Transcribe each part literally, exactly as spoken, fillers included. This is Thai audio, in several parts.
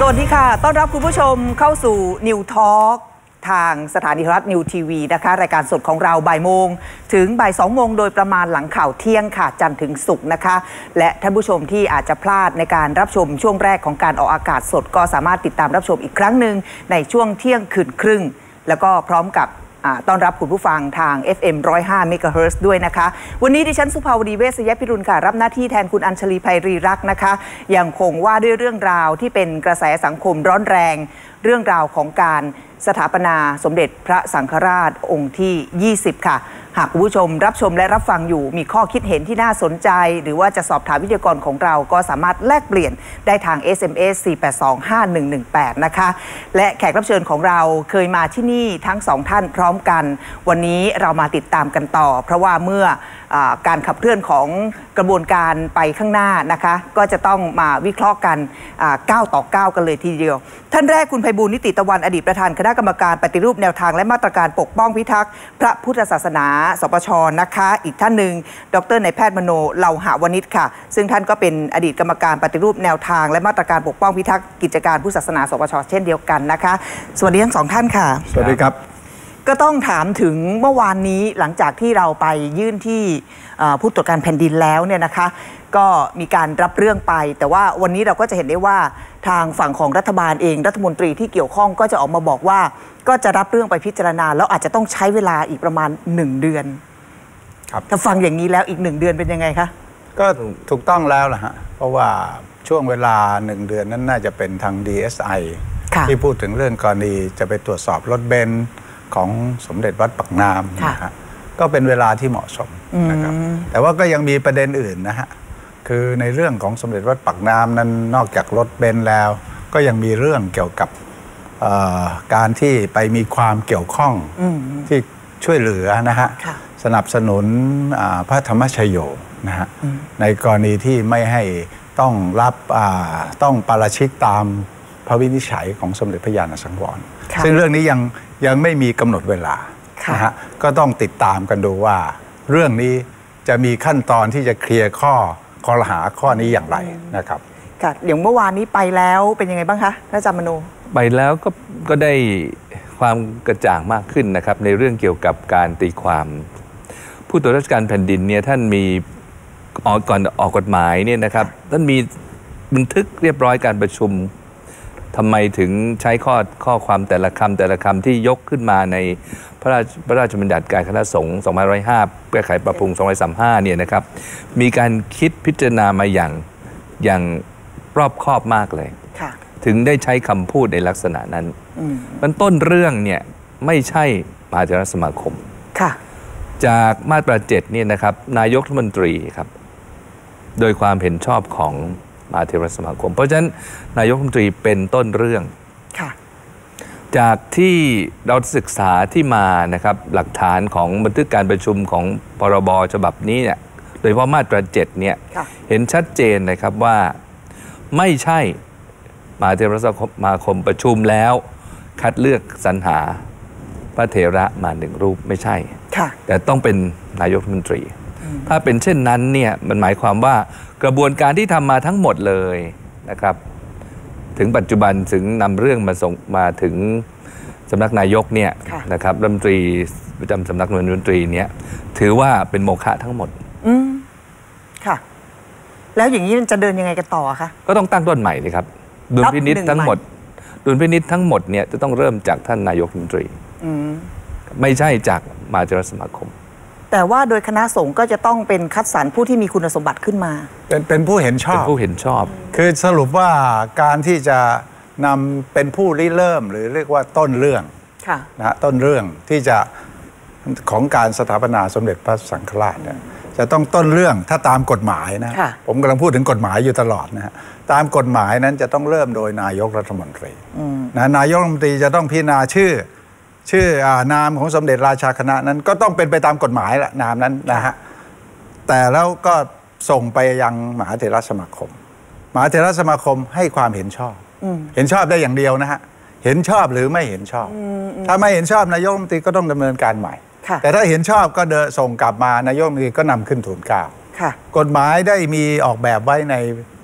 วัสดีค่ะต้อนรับคุณผู้ชมเข้าสู่ New Talk ทางสถานีโทรทัศน์นิวทีวีนะคะรายการสดของเราบ่ายโมงถึงบ่ายสองโมงโดยประมาณหลังข่าวเที่ยงค่ะจันทร์ถึงศุกร์นะคะและท่านผู้ชมที่อาจจะพลาดในการรับชมช่วงแรกของการออกอากาศสดก็สามารถติดตามรับชมอีกครั้งหนึ่งในช่วงเที่ยงคืนครึ่งแล้วก็พร้อมกับต้อนรับคุณผู้ฟังทาง เอฟ เอ็ม หนึ่งร้อยห้า เมกะเฮิรตซ์ด้วยนะคะวันนี้ดิฉันสุภาวดีเวชยพิรุณค่ะรับหน้าที่แทนคุณอัญชลีไพรีรักษ์นะคะยังคงว่าด้วยเรื่องราวที่เป็นกระแสสังคมร้อนแรงเรื่องราวของการสถาปนาสมเด็จพระสังฆราชองค์ที่ยี่สิบค่ะหากคุณผู้ชมรับชมและรับฟังอยู่มีข้อคิดเห็นที่น่าสนใจหรือว่าจะสอบถามวิทยากรของเราก็สามารถแลกเปลี่ยนได้ทาง เอส เอ็ม เอส สี่ แปด สอง ห้า หนึ่ง หนึ่ง แปด นะคะและแขกรับเชิญของเราเคยมาที่นี่ทั้งสองท่านพร้อมกันวันนี้เรามาติดตามกันต่อเพราะว่าเมื่อการขับเคลื่อนของกระบวนการไปข้างหน้านะคะก็จะต้องมาวิเคราะห์กันเก้าต่อเก้ากันเลยทีเดียวท่านแรกคุณไพบูลย์ นิติตะวันอดีตประธานคณะกรรมการปฏิรูปแนวทางและมาตรการปกป้องพิทักษ์พระพุทธศาสนาสปช.นะคะอีกท่านหนึ่งดร.นายแพทย์มโนเลาหะวณิชค่ะซึ่งท่านก็เป็นอดีตกรรมการปฏิรูปแนวทางและมาตรการปกป้องพิทักษ์กิจการพุทธศาสนาสปช.เช่นเดียวกันนะคะสวัสดีทั้งสองท่านค่ะสวัสดีครับก็ต้องถามถึงเมื่อวานนี้หลังจากที่เราไปยื่นที่ผู้ตรวจการแผ่นดินแล้วเนี่ยนะคะก็มีการรับเรื่องไปแต่ว่าวันนี้เราก็จะเห็นได้ว่าทางฝั่งของรัฐบาลเองรัฐมนตรีที่เกี่ยวข้องก็จะออกมาบอกว่าก็จะรับเรื่องไปพิจารณาแล้วอาจจะต้องใช้เวลาอีกประมาณหนึ่งเดือนครับถ้าฟังอย่างนี้แล้วอีกหนึ่งเดือนเป็นยังไงคะก็ถูกต้องแล้วล่ะฮะเพราะว่าช่วงเวลาหนึ่งเดือนนั้นน่าจะเป็นทาง ดี เอส ไอ ที่พูดถึงเรื่องกรณีจะไปตรวจสอบรถเบนซ์ของสมเด็จวัดปักน้ำนะฮะก็เป็นเวลาที่เหมาะสมนะครับแต่ว่าก็ยังมีประเด็นอื่นนะฮะคือในเรื่องของสมเด็จวัดปักน้ำนั้นนอกจากรถเบนซ์แล้วก็ยังมีเรื่องเกี่ยวกับการที่ไปมีความเกี่ยวข้องที่ช่วยเหลือนะฮะสนับสนุนพระธรรมชโยนะฮะในกรณีที่ไม่ให้ต้องรับต้องปาราชิกตามพระวินิจฉัยของสมเด็จพระญาณสังวรซึ่งเรื่องนี้ยังยังไม่มีกำหนดเวลานะฮะก็ต้องติดตามกันดูว่าเรื่องนี้จะมีขั้นตอนที่จะเคลียร์ข้อข้อหาข้อนี้อย่างไรนะครับค่ะอย่างเมื่อวานนี้ไปแล้วเป็นยังไงบ้างคะท่านอาจารย์มโนไปแล้วก็ก็ได้ความกระจ่างมากขึ้นนะครับในเรื่องเกี่ยวกับการตีความผู้ตรวจราชการแผ่นดินเนี่ยท่านมีออกก่อนออกกฎหมายเนี่ยนะครับท่านมีบันทึกเรียบร้อยการประชุมทำไมถึงใช้ข้อข้อความแต่ละคำแต่ละคำที่ยกขึ้นมาในพระราชพระราชบัญญัติการคณะสงฆ์สองพันห้าร้อยห้าแก้ไขปรับปรุงสองพันสามสิบห้าเนี่ยนะครับมีการคิดพิจารณามาอย่างอย่างรอบคอบมากเลยถึงได้ใช้คำพูดในลักษณะนั้นมันต้นเรื่องเนี่ยไม่ใช่มหาเถรสมาคมจากมาตราเจ็ดเนี่ยนะครับนายกรัฐมนตรีครับโดยความเห็นชอบของมหาเถรสมาคมเพราะฉะนั้นนายกรัฐมนตรีเป็นต้นเรื่องจากที่เราศึกษาที่มานะครับหลักฐานของบันทึกการประชุมของพรบฉบับนี้เนี่ยโดยเฉพาะมาตราเจ็ดเนี่ยเห็นชัดเจนนะครับว่าไม่ใช่มหาเถรสมาคมประชุมแล้วคัดเลือกสรรหาพระเถระมาหนึ่งรูปไม่ใช่แต่ต้องเป็นนายกรัฐมนตรีถ้าเป็นเช่นนั้นเนี่ยมันหมายความว่ากระบวนการที่ทำมาทั้งหมดเลยนะครับถึงปัจจุบันถึงนำเรื่องมาส่งมาถึงสำนักนายกเนี่ยนะครับรัฐมนตรีประจำสำนักนายกรัฐมนตรีเนี่ยถือว่าเป็นโมฆะทั้งหมดอืมค่ะแล้วอย่างนี้มันจะเดินยังไงกันต่อคะก็ต้องตั้งต้นใหม่เลยครับดุลพินิจทั้งหมดดุลพินิจทั้งหมดเนี่ยจะต้องเริ่มจากท่านนายกรัฐมนตรีไม่ใช่จากมหาเถรสมาคมแต่ว่าโดยคณะสงฆ์ก็จะต้องเป็นคัดสรรผู้ที่มีคุณสมบัติขึ้นมาเป็นเป็นผู้เห็นชอบเป็นผู้เห็นชอบคือสรุปว่าการที่จะนำเป็นผู้ริเริ่มหรือเรียกว่าต้นเรื่องนะต้นเรื่องที่จะของการสถาปนาสมเด็จพระสังฆราชเนี่ยจะต้องต้นเรื่องถ้าตามกฎหมายนะผมกำลังพูดถึงกฎหมายอยู่ตลอดนะฮะตามกฎหมายนั้นจะต้องเริ่มโดยนายกรัฐมนตรีนะนายกรัฐมนตรีจะต้องพิจารณาชื่อชื่อนามของสมเด็จราชาคณะนั้นก็ต้องเป็นไปตามกฎหมายละนามนั้นนะฮะแต่แล้วก็ส่งไปยังมหาเถรสมาคมมหาเถรสมาคมให้ความเห็นชอบเห็นชอบได้อย่างเดียวนะฮะเห็นชอบหรือไม่เห็นชอบถ้าไม่เห็นชอบนายกรัฐมนตรีก็ต้องดำเนินการใหม่แต่ถ้าเห็นชอบก็เดินส่งกลับมานายกรัฐมนตรีก็นำขึ้นทูลเกล้ากฎหมายได้มีออกแบบไว้ใน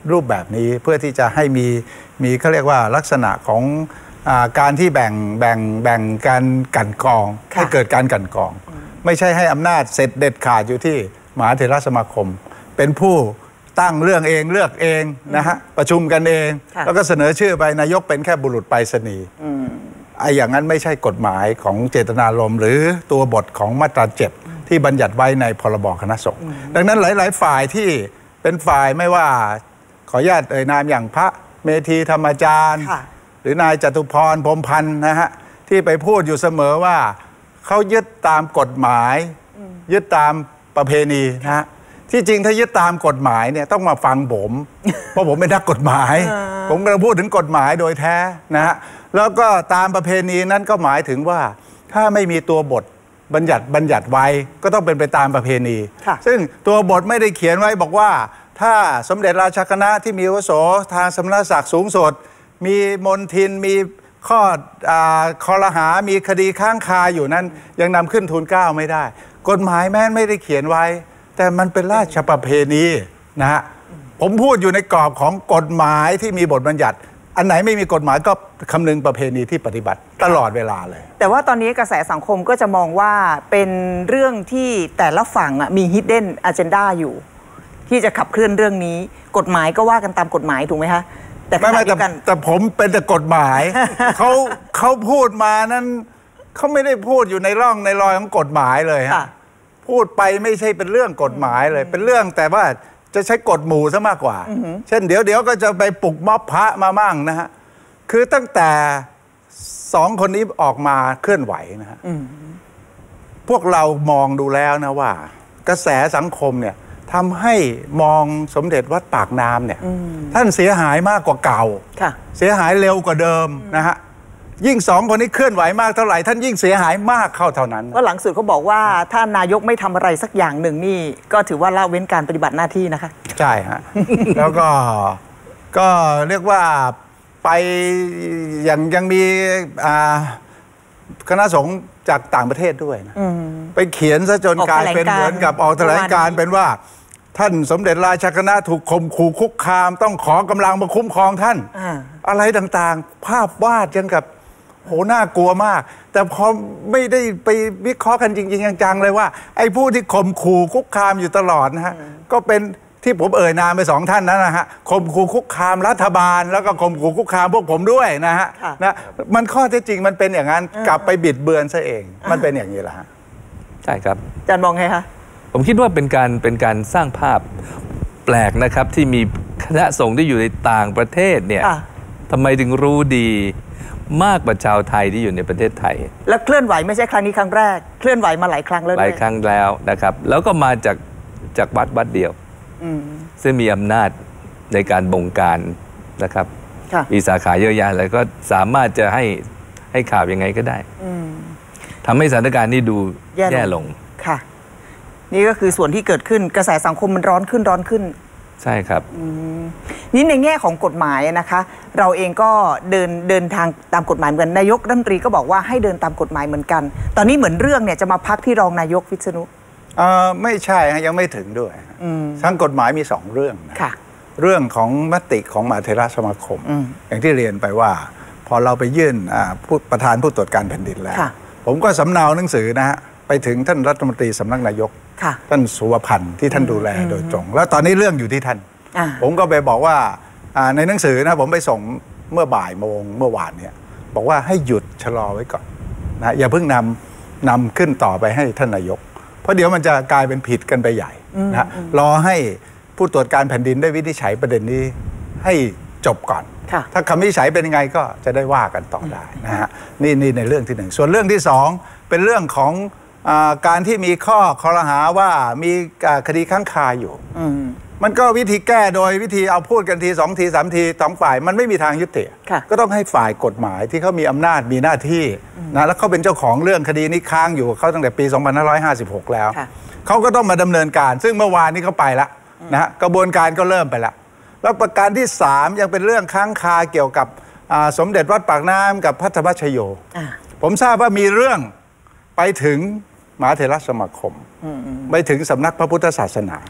รูปแบบนี้เพื่อที่จะให้มีมีเขาเรียกว่าลักษณะของอาการที่แบ่งแบ่งแบ่งการกั่นกรองให้เกิดการกั่นกรองไม่ใช่ให้อำนาจเสร็จเด็ดขาดอยู่ที่มหาเถรสมาคมเป็นผู้ตั้งเรื่องเองเลือกเองนะฮะประชุมกันเองแล้วก็เสนอชื่อไปนายกเป็นแค่บุรุษไปรษณีย์ไอ้อย่างนั้นไม่ใช่กฎหมายของเจตนารมณ์หรือตัวบทของมาตราเจ็ดที่บัญญัติไว้ในพรบคณะสงฆ์ดังนั้นหลายๆฝ่ายที่เป็นฝ่ายไม่ว่าขออนุญาตเอ่ยนามอย่างพระเมธีธรรมจารย์หรือนายจตุพรพรหมพันธ์นะฮะที่ไปพูดอยู่เสมอว่าเขายึดตามกฎหมายยึดตามประเพณีนะฮะที่จริงถ้ายึดตามกฎหมายเนี่ยต้องมาฟังผมเพราะผมเป็นนักกฎหมายผมกำลังพูดถึงกฎหมายโดยแท้นะฮะแล้วก็ตามประเพณีนั้นก็หมายถึงว่าถ้าไม่มีตัวบทบัญญัติบัญญัติไว้ก็ต้องเป็นไปตามประเพณีซึ่งตัวบทไม่ได้เขียนไว้บอกว่าถ้าสมเด็จราชคณะที่มีอาวุโสทางสมณศักดิ์สูงสุดมีมนทินมีข้อคอรหามีคดีค้างคาอยู่นั้นยังนำขึ้นทูลเกล้าไม่ได้กฎหมายแม้ไม่ได้เขียนไว้แต่มันเป็นราชประเพณีนะฮะผมพูดอยู่ในกรอบของกฎหมายที่มีบทบัญญัติอันไหนไม่มีกฎหมายก็คำนึงประเพณีที่ปฏิบัติตลอดเวลาเลยแต่ว่าตอนนี้กระแสสังคมก็จะมองว่าเป็นเรื่องที่แต่ละฝั่งมี hidden agenda อยู่ที่จะขับเคลื่อนเรื่องนี้กฎหมายก็ว่ากันตามกฎหมายถูกไหมคะแต่ไม่ไม่แต่แต่ผมเป็นแต่กฎหมายเขาเขาพูดมานั้นเขาไม่ได้พูดอยู่ในร่องในรอยของกฎหมายเลยฮะพูดไปไม่ใช่เป็นเรื่องกฎหมายเลยเป็นเรื่องแต่ว่าจะใช้กฎหมู่ซะมากกว่าเช่นเดี๋ยวเดี๋ยวก็จะไปปลุกม็อบพระมามั่งนะฮะคือตั้งแต่สองคนนี้ออกมาเคลื่อนไหวนะฮะพวกเรามองดูแล้วนะว่ากระแสสังคมเนี่ยทำให้มองสมเด็จวัดปากน้ำเนี่ยท่านเสียหายมากกว่าเก่าเสียหายเร็วกว่าเดิมนะฮะยิ่งสองคนนี้เคลื่อนไหวมากเท่าไหร่ท่านยิ่งเสียหายมากเข้าเท่านั้นว่าหลังสุดเขาบอกว่าถ้านายกไม่ทำอะไรสักอย่างหนึ่งนี่ก็ถือว่าละเว้นการปฏิบัติหน้าที่นะคะใช่ฮะ แล้วก็ก็เรียกว่าไปยังยังมีคณะสงฆ์จากต่างประเทศด้วยนะไปเขียนซะจนกลายเป็นเหมือนกับออกแถลงการเป็นว่าท่านสมเด็จราชคณะถูกข่มขู่คุกคามต้องขอกำลังมาคุ้มครองท่าน อ, อะไรต่างๆภาพวาดยังกับโหน่ากลัวมากแต่พอไม่ได้ไปวิเคราะห์กันจริงๆจังๆเลยว่าไอ้ผู้ที่ข่มขู่คุกคามอยู่ตลอดนะฮะก็เป็นที่ผมเอ่ยนามไปสองท่านนั้นนะฮะข่มขู่คุกคามรัฐบาลแล้วก็ข่มขู่คุกคามพวกผมด้วยนะฮะนะมันข้อเท็จจริงมันเป็นอย่างนั้นกลับไปบิดเบือนซะเองมันเป็นอย่างนี้แหละฮะใช่ครับอาจารย์มองไงคะผมคิดว่าเป็นการเป็นการสร้างภาพแปลกนะครับที่มีคณะสงฆ์ที่อยู่ในต่างประเทศเนี่ยทำไมถึงรู้ดีมากกว่าชาวไทยที่อยู่ในประเทศไทยและเคลื่อนไหวไม่ใช่ครั้งนี้ครั้งแรกเคลื่อนไหวมาหลายครั้งแล้วหลายครั้งแล้วนะครับแล้วก็มาจากจากวัดวัดเดียวซึ่งมีอำนาจในการบงการนะครับมีสาขาเยอะแยะแล้วก็สามารถจะให้ให้ข่าวยังไงก็ได้ทำให้สถานการณ์นี้ดูแย่ลงค่ะนี่ก็คือส่วนที่เกิดขึ้นกระแสสังคมมันร้อนขึ้นร้อนขึ้นใช่ครับนี่ในแง่ของกฎหมายนะคะเราเองก็เดินเดินทางตามกฎหมายเหมือนนายกรัฐมนตรีก็บอกว่าให้เดินตามกฎหมายเหมือนกันตอนนี้เหมือนเรื่องเนี่ยจะมาพักที่รองนายกวิษณุเอ่อไม่ใช่ยังไม่ถึงด้วยทั้งกฎหมายมีสองเรื่องนะเรื่องของมติของมหาเถรสมาคมอย่างที่เรียนไปว่าพอเราไปยื่นผู้ประธานผู้ตรวจการแผ่นดินแล้วผมก็สำเนาหนังสือนะฮะไปถึงท่านรัฐมนตรีสำนักนายกท่านสุวพันธ์ที่ท่านดูแลโดยตรงแล้วตอนนี้เรื่องอยู่ที่ท่านผมก็ไปบอกว่าในหนังสือนะผมไปส่งเมื่อบ่ายโมงเมื่อวานเนี่ยบอกว่าให้หยุดชะลอไว้ก่อนนะอย่าเพิ่งนำนำขึ้นต่อไปให้ท่านนายกเพราะเดี๋ยวมันจะกลายเป็นผิดกันไปใหญ่นะรอให้ผู้ตรวจการแผ่นดินได้วินิจฉัยประเด็นนี้ให้จบก่อนถ้าคำวินิจฉัยเป็นยังไงก็จะได้ว่ากันต่อได้นะฮะนี่นี่ในเรื่องที่หนึ่งส่วนเรื่องที่สองเป็นเรื่องของการที่มีข้อคอรหาว่ามีคดีค้างคาอยู่มันก็วิธีแก้โดยวิธีเอาพูดกันทีสองทีสามทีสองฝ่ายมันไม่มีทางยุติก็ต้องให้ฝ่ายกฎหมายที่เขามีอำนาจมีหน้าที่นะแล้วเขาเป็นเจ้าของเรื่องคดีนี้ค้างอยู่เขาตั้งแต่ปีสองพันห้าร้อยห้าสิบหกแล้วเขาก็ต้องมาดำเนินการซึ่งเมื่อวานนี้เขาไปแล้วนะฮะกระบวนการก็เริ่มไปแล้วแล้วประการที่สามยังเป็นเรื่องค้างคาเกี่ยวกับสมเด็จวัดปากน้ำกับพระธรรมชโยผมทราบว่ามีเรื่องไปถึงมหาเถรสมาคมไปถึงสำนักพระพุทธศาสนา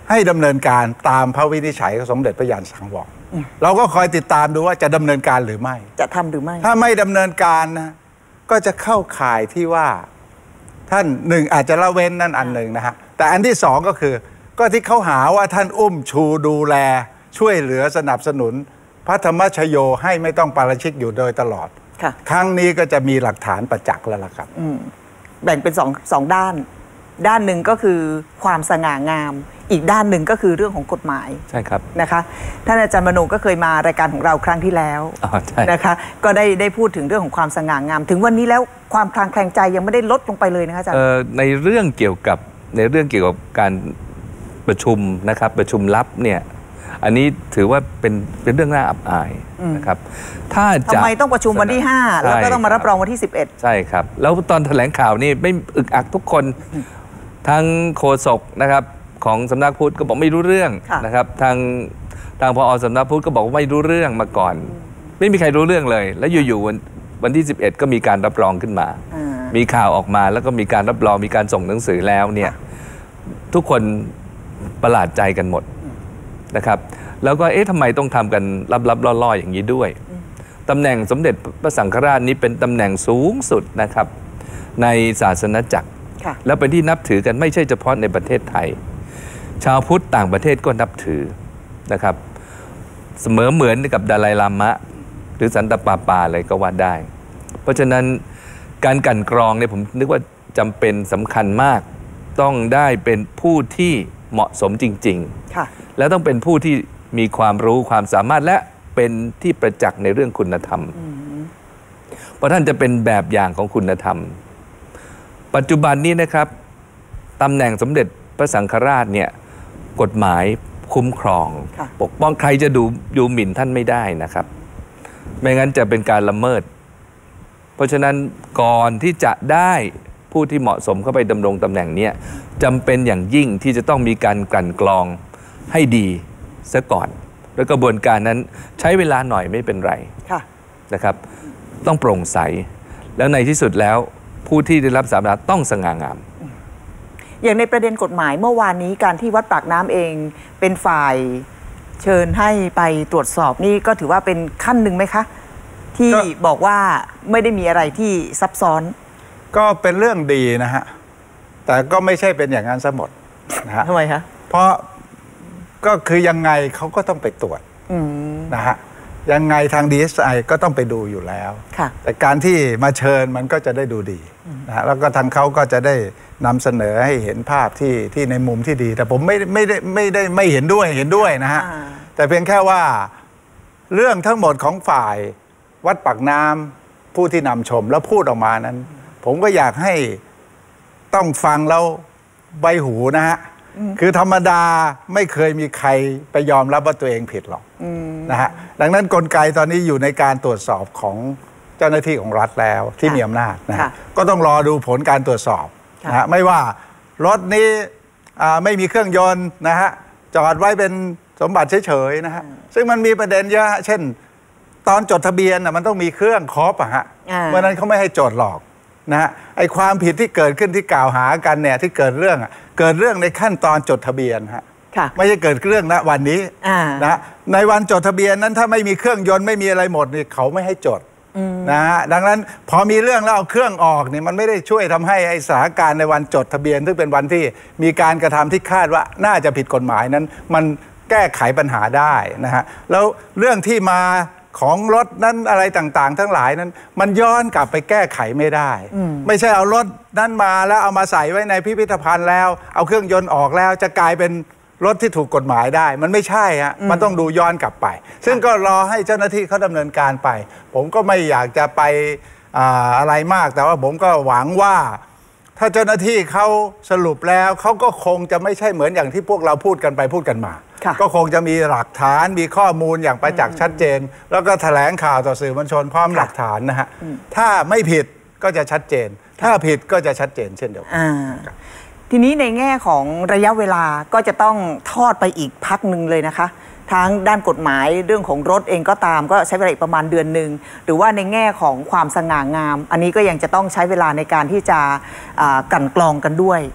ให้ดำเนินการตามพระวินิจฉัยของสมเด็จพระยานสังวรเราก็คอยติดตามดูว่าจะดำเนินการหรือไม่จะทำหรือไม่ถ้าไม่ดำเนินการนะก็จะเข้าข่ายที่ว่าท่านหนึ่งอาจจะละเว้นนั่นอันหนึ่งนะฮะแต่อันที่สองก็คือก็ที่เขาหาว่าท่านอุ้มชูดูแลช่วยเหลือสนับสนุนพระธรรมชโยให้ไม่ต้องปาราชิกอยู่โดยตลอดครั้งนี้ก็จะมีหลักฐานประจักษ์แล้วล่ะครับแบ่งเป็นสองสองด้านด้านหนึ่งก็คือความสง่างามอีกด้านหนึ่งก็คือเรื่องของกฎหมายใช่ครับนะคะท่านอาจารย์มโนก็เคยมารายการของเราครั้งที่แล้วนะคะก็ได้ได้พูดถึงเรื่องของความสง่างามถึงวันนี้แล้วความคลางแคลงใจยังไม่ได้ลดลงไปเลยนะคะอาจารย์ในเรื่องเกี่ยวกับในเรื่องเกี่ยวกับการประชุมนะครับประชุมลับเนี่ยอันนี้ถือว่าเป็นเป็นเรื่องน่าอับอายนะครับถ้าจะทำไมต้องประชุมวันที่ห้าแล้วก็ต้องมารับรองวันที่สิบเอ็ดใช่ครับแล้วตอนแถลงข่าวนี่ไม่อึกอักทุกคนทั้งโฆษกนะครับของสำนักพุทธก็บอกไม่รู้เรื่องนะครับทางทางผอ.สำนักพุทธก็บอกว่าไม่รู้เรื่องมาก่อนไม่มีใครรู้เรื่องเลยแล้วอยู่ๆวันวันที่สิบเอ็ดก็มีการรับรองขึ้นมามีข่าวออกมาแล้วก็มีการรับรองมีการส่งหนังสือแล้วเนี่ยทุกคนประหลาดใจกันหมดนะครับแล้วก็เอ๊ะทำไมต้องทำกันลับๆล่อๆอย่างนี้ด้วยตำแหน่งสมเด็จพระสังฆราชนี้เป็นตำแหน่งสูงสุดนะครับในศาสนจักรแล้วเป็นที่นับถือกันไม่ใช่เฉพาะในประเทศไทยชาวพุทธต่างประเทศก็นับถือนะครับเสมอเหมือนกับดาไลลามะหรือสันตะปาปาอะไรก็ว่าได้เพราะฉะนั้นการกลั่นกรองเนี่ยผมนึกว่าจำเป็นสำคัญมากต้องได้เป็นผู้ที่เหมาะสมจริงๆและต้องเป็นผู้ที่มีความรู้ความสามารถและเป็นที่ประจักษ์ในเรื่องคุณธรรมเพราะท่านจะเป็นแบบอย่างของคุณธรรมปัจจุบันนี้นะครับตำแหน่งสมเด็จพระสังฆราชเนี่ยกฎหมายคุ้มครองปกป้องใครจะดูดูหมิ่นท่านไม่ได้นะครับไม่งั้นจะเป็นการละเมิดเพราะฉะนั้นก่อนที่จะได้ผู้ที่เหมาะสมเข้าไปดำรงตำแหน่งนี้จำเป็นอย่างยิ่งที่จะต้องมีการกลั่นกรองให้ดีซะก่อนแล้วกระบวนการนั้นใช้เวลาหน่อยไม่เป็นไรนะครับต้องโปร่งใสแล้วในที่สุดแล้วผู้ที่ได้รับสามัญต้องสง่างามอย่างในประเด็นกฎหมายเมื่อวานนี้การที่วัดปากน้ำเองเป็นฝ่ายเชิญให้ไปตรวจสอบนี่ก็ถือว่าเป็นขั้นหนึ่งไหมคะที่บอกว่าไม่ได้มีอะไรที่ซับซ้อนก็เป็นเรื่องดีนะฮะแต่ก็ไม่ใช่เป็นอย่างนั้นซะหมดนะฮะทำไมคะเพราะก็คือยังไงเขาก็ต้องไปตรวจนะฮะยังไงทาง ดี เอส ไอ ก็ต้องไปดูอยู่แล้วแต่การที่มาเชิญมันก็จะได้ดูดีนะแล้วก็ทางเขาก็จะได้นำเสนอให้เห็นภาพที่ที่ในมุมที่ดีแต่ผมไม่ไม่ได้ไม่ได้ไม่เห็นด้วยเห็นด้วยนะฮะแต่เพียงแค่ว่าเรื่องทั้งหมดของฝ่ายวัดปากน้ำผู้ที่นำชมแล้วพูดออกมานั้นผมก็อยากให้ต้องฟังแล้วใบหูนะฮะคือธรรมดาไม่เคยมีใครไปยอมรับว่าตัวเองผิดหรอกนะฮะดังนั้นกลไกตอนนี้อยู่ในการตรวจสอบของเจ้าหน้าที่ของรัฐแล้วที่มีอำนาจนะก็ต้องรอดูผลการตรวจสอบนะฮะไม่ว่ารถนี้ไม่มีเครื่องยนต์นะฮะจอดไว้เป็นสมบัติเฉยๆนะฮะซึ่งมันมีประเด็นเยอะเช่นตอนจดทะเบียนมันต้องมีเครื่องครบอะฮะเมื่อนั้นเขาไม่ให้จดหรอกนะฮะไอ้ความผิดที่เกิดขึ้นที่กล่าวหากันเนี่ยที่เกิดเรื่องเกิดเรื่องในขั้นตอนจดทะเบียนฮะไม่ใช่เกิดเรื่องณวันนี้นะในวันจดทะเบียนนั้นถ้าไม่มีเครื่องยนต์ไม่มีอะไรหมดนี่เขาไม่ให้จดนะฮะดังนั้นพอมีเรื่องแล้วเอาเครื่องออกเนี่ยมันไม่ได้ช่วยทำให้ไอ้สถานการณ์ในวันจดทะเบียนซึ่งเป็นวันที่มีการกระทำที่คาดว่าน่าจะผิดกฎหมายนั้นมันแก้ไขปัญหาได้นะฮะแล้วเรื่องที่มาของรถนั้นอะไรต่างๆทั้งหลายนั้นมันย้อนกลับไปแก้ไขไม่ได้ไม่ใช่เอารถนั้นมาแล้วเอามาใส่ไว้ในพิพิธภัณฑ์แล้วเอาเครื่องยนต์ออกแล้วจะกลายเป็นรถที่ถูกกฎหมายได้มันไม่ใช่ฮะมันต้องดูย้อนกลับไปซึ่งก็รอให้เจ้าหน้าที่เขาดำเนินการไปผมก็ไม่อยากจะไป อ, อะไรมากแต่ว่าผมก็หวังว่าถ้าเจ้าหน้าที่เขาสรุปแล้วเขาก็คงจะไม่ใช่เหมือนอย่างที่พวกเราพูดกันไปพูดกันมาก็คงจะมีหลักฐานมีข้อมูลอย่างประจักษ์ชัดเจนแล้วก็แถลงข่าวต่อสื่อมวลชนพร้อมหลักฐานนะฮะถ้าไม่ผิดก็จะชัดเจนถ้าผิดก็จะชัดเจนเช่นเดียวกันทีนี้ในแง่ของระยะเวลาก็จะต้องทอดไปอีกพักหนึ่งเลยนะคะทั้งด้านกฎหมายเรื่องของรถเองก็ตามก็ใช้เวลาอีกประมาณเดือนหนึ่งหรือว่าในแง่ของความสง่างามอันนี้ก็ยังจะต้องใช้เวลาในการที่จะกลั่นกรองกันด้วย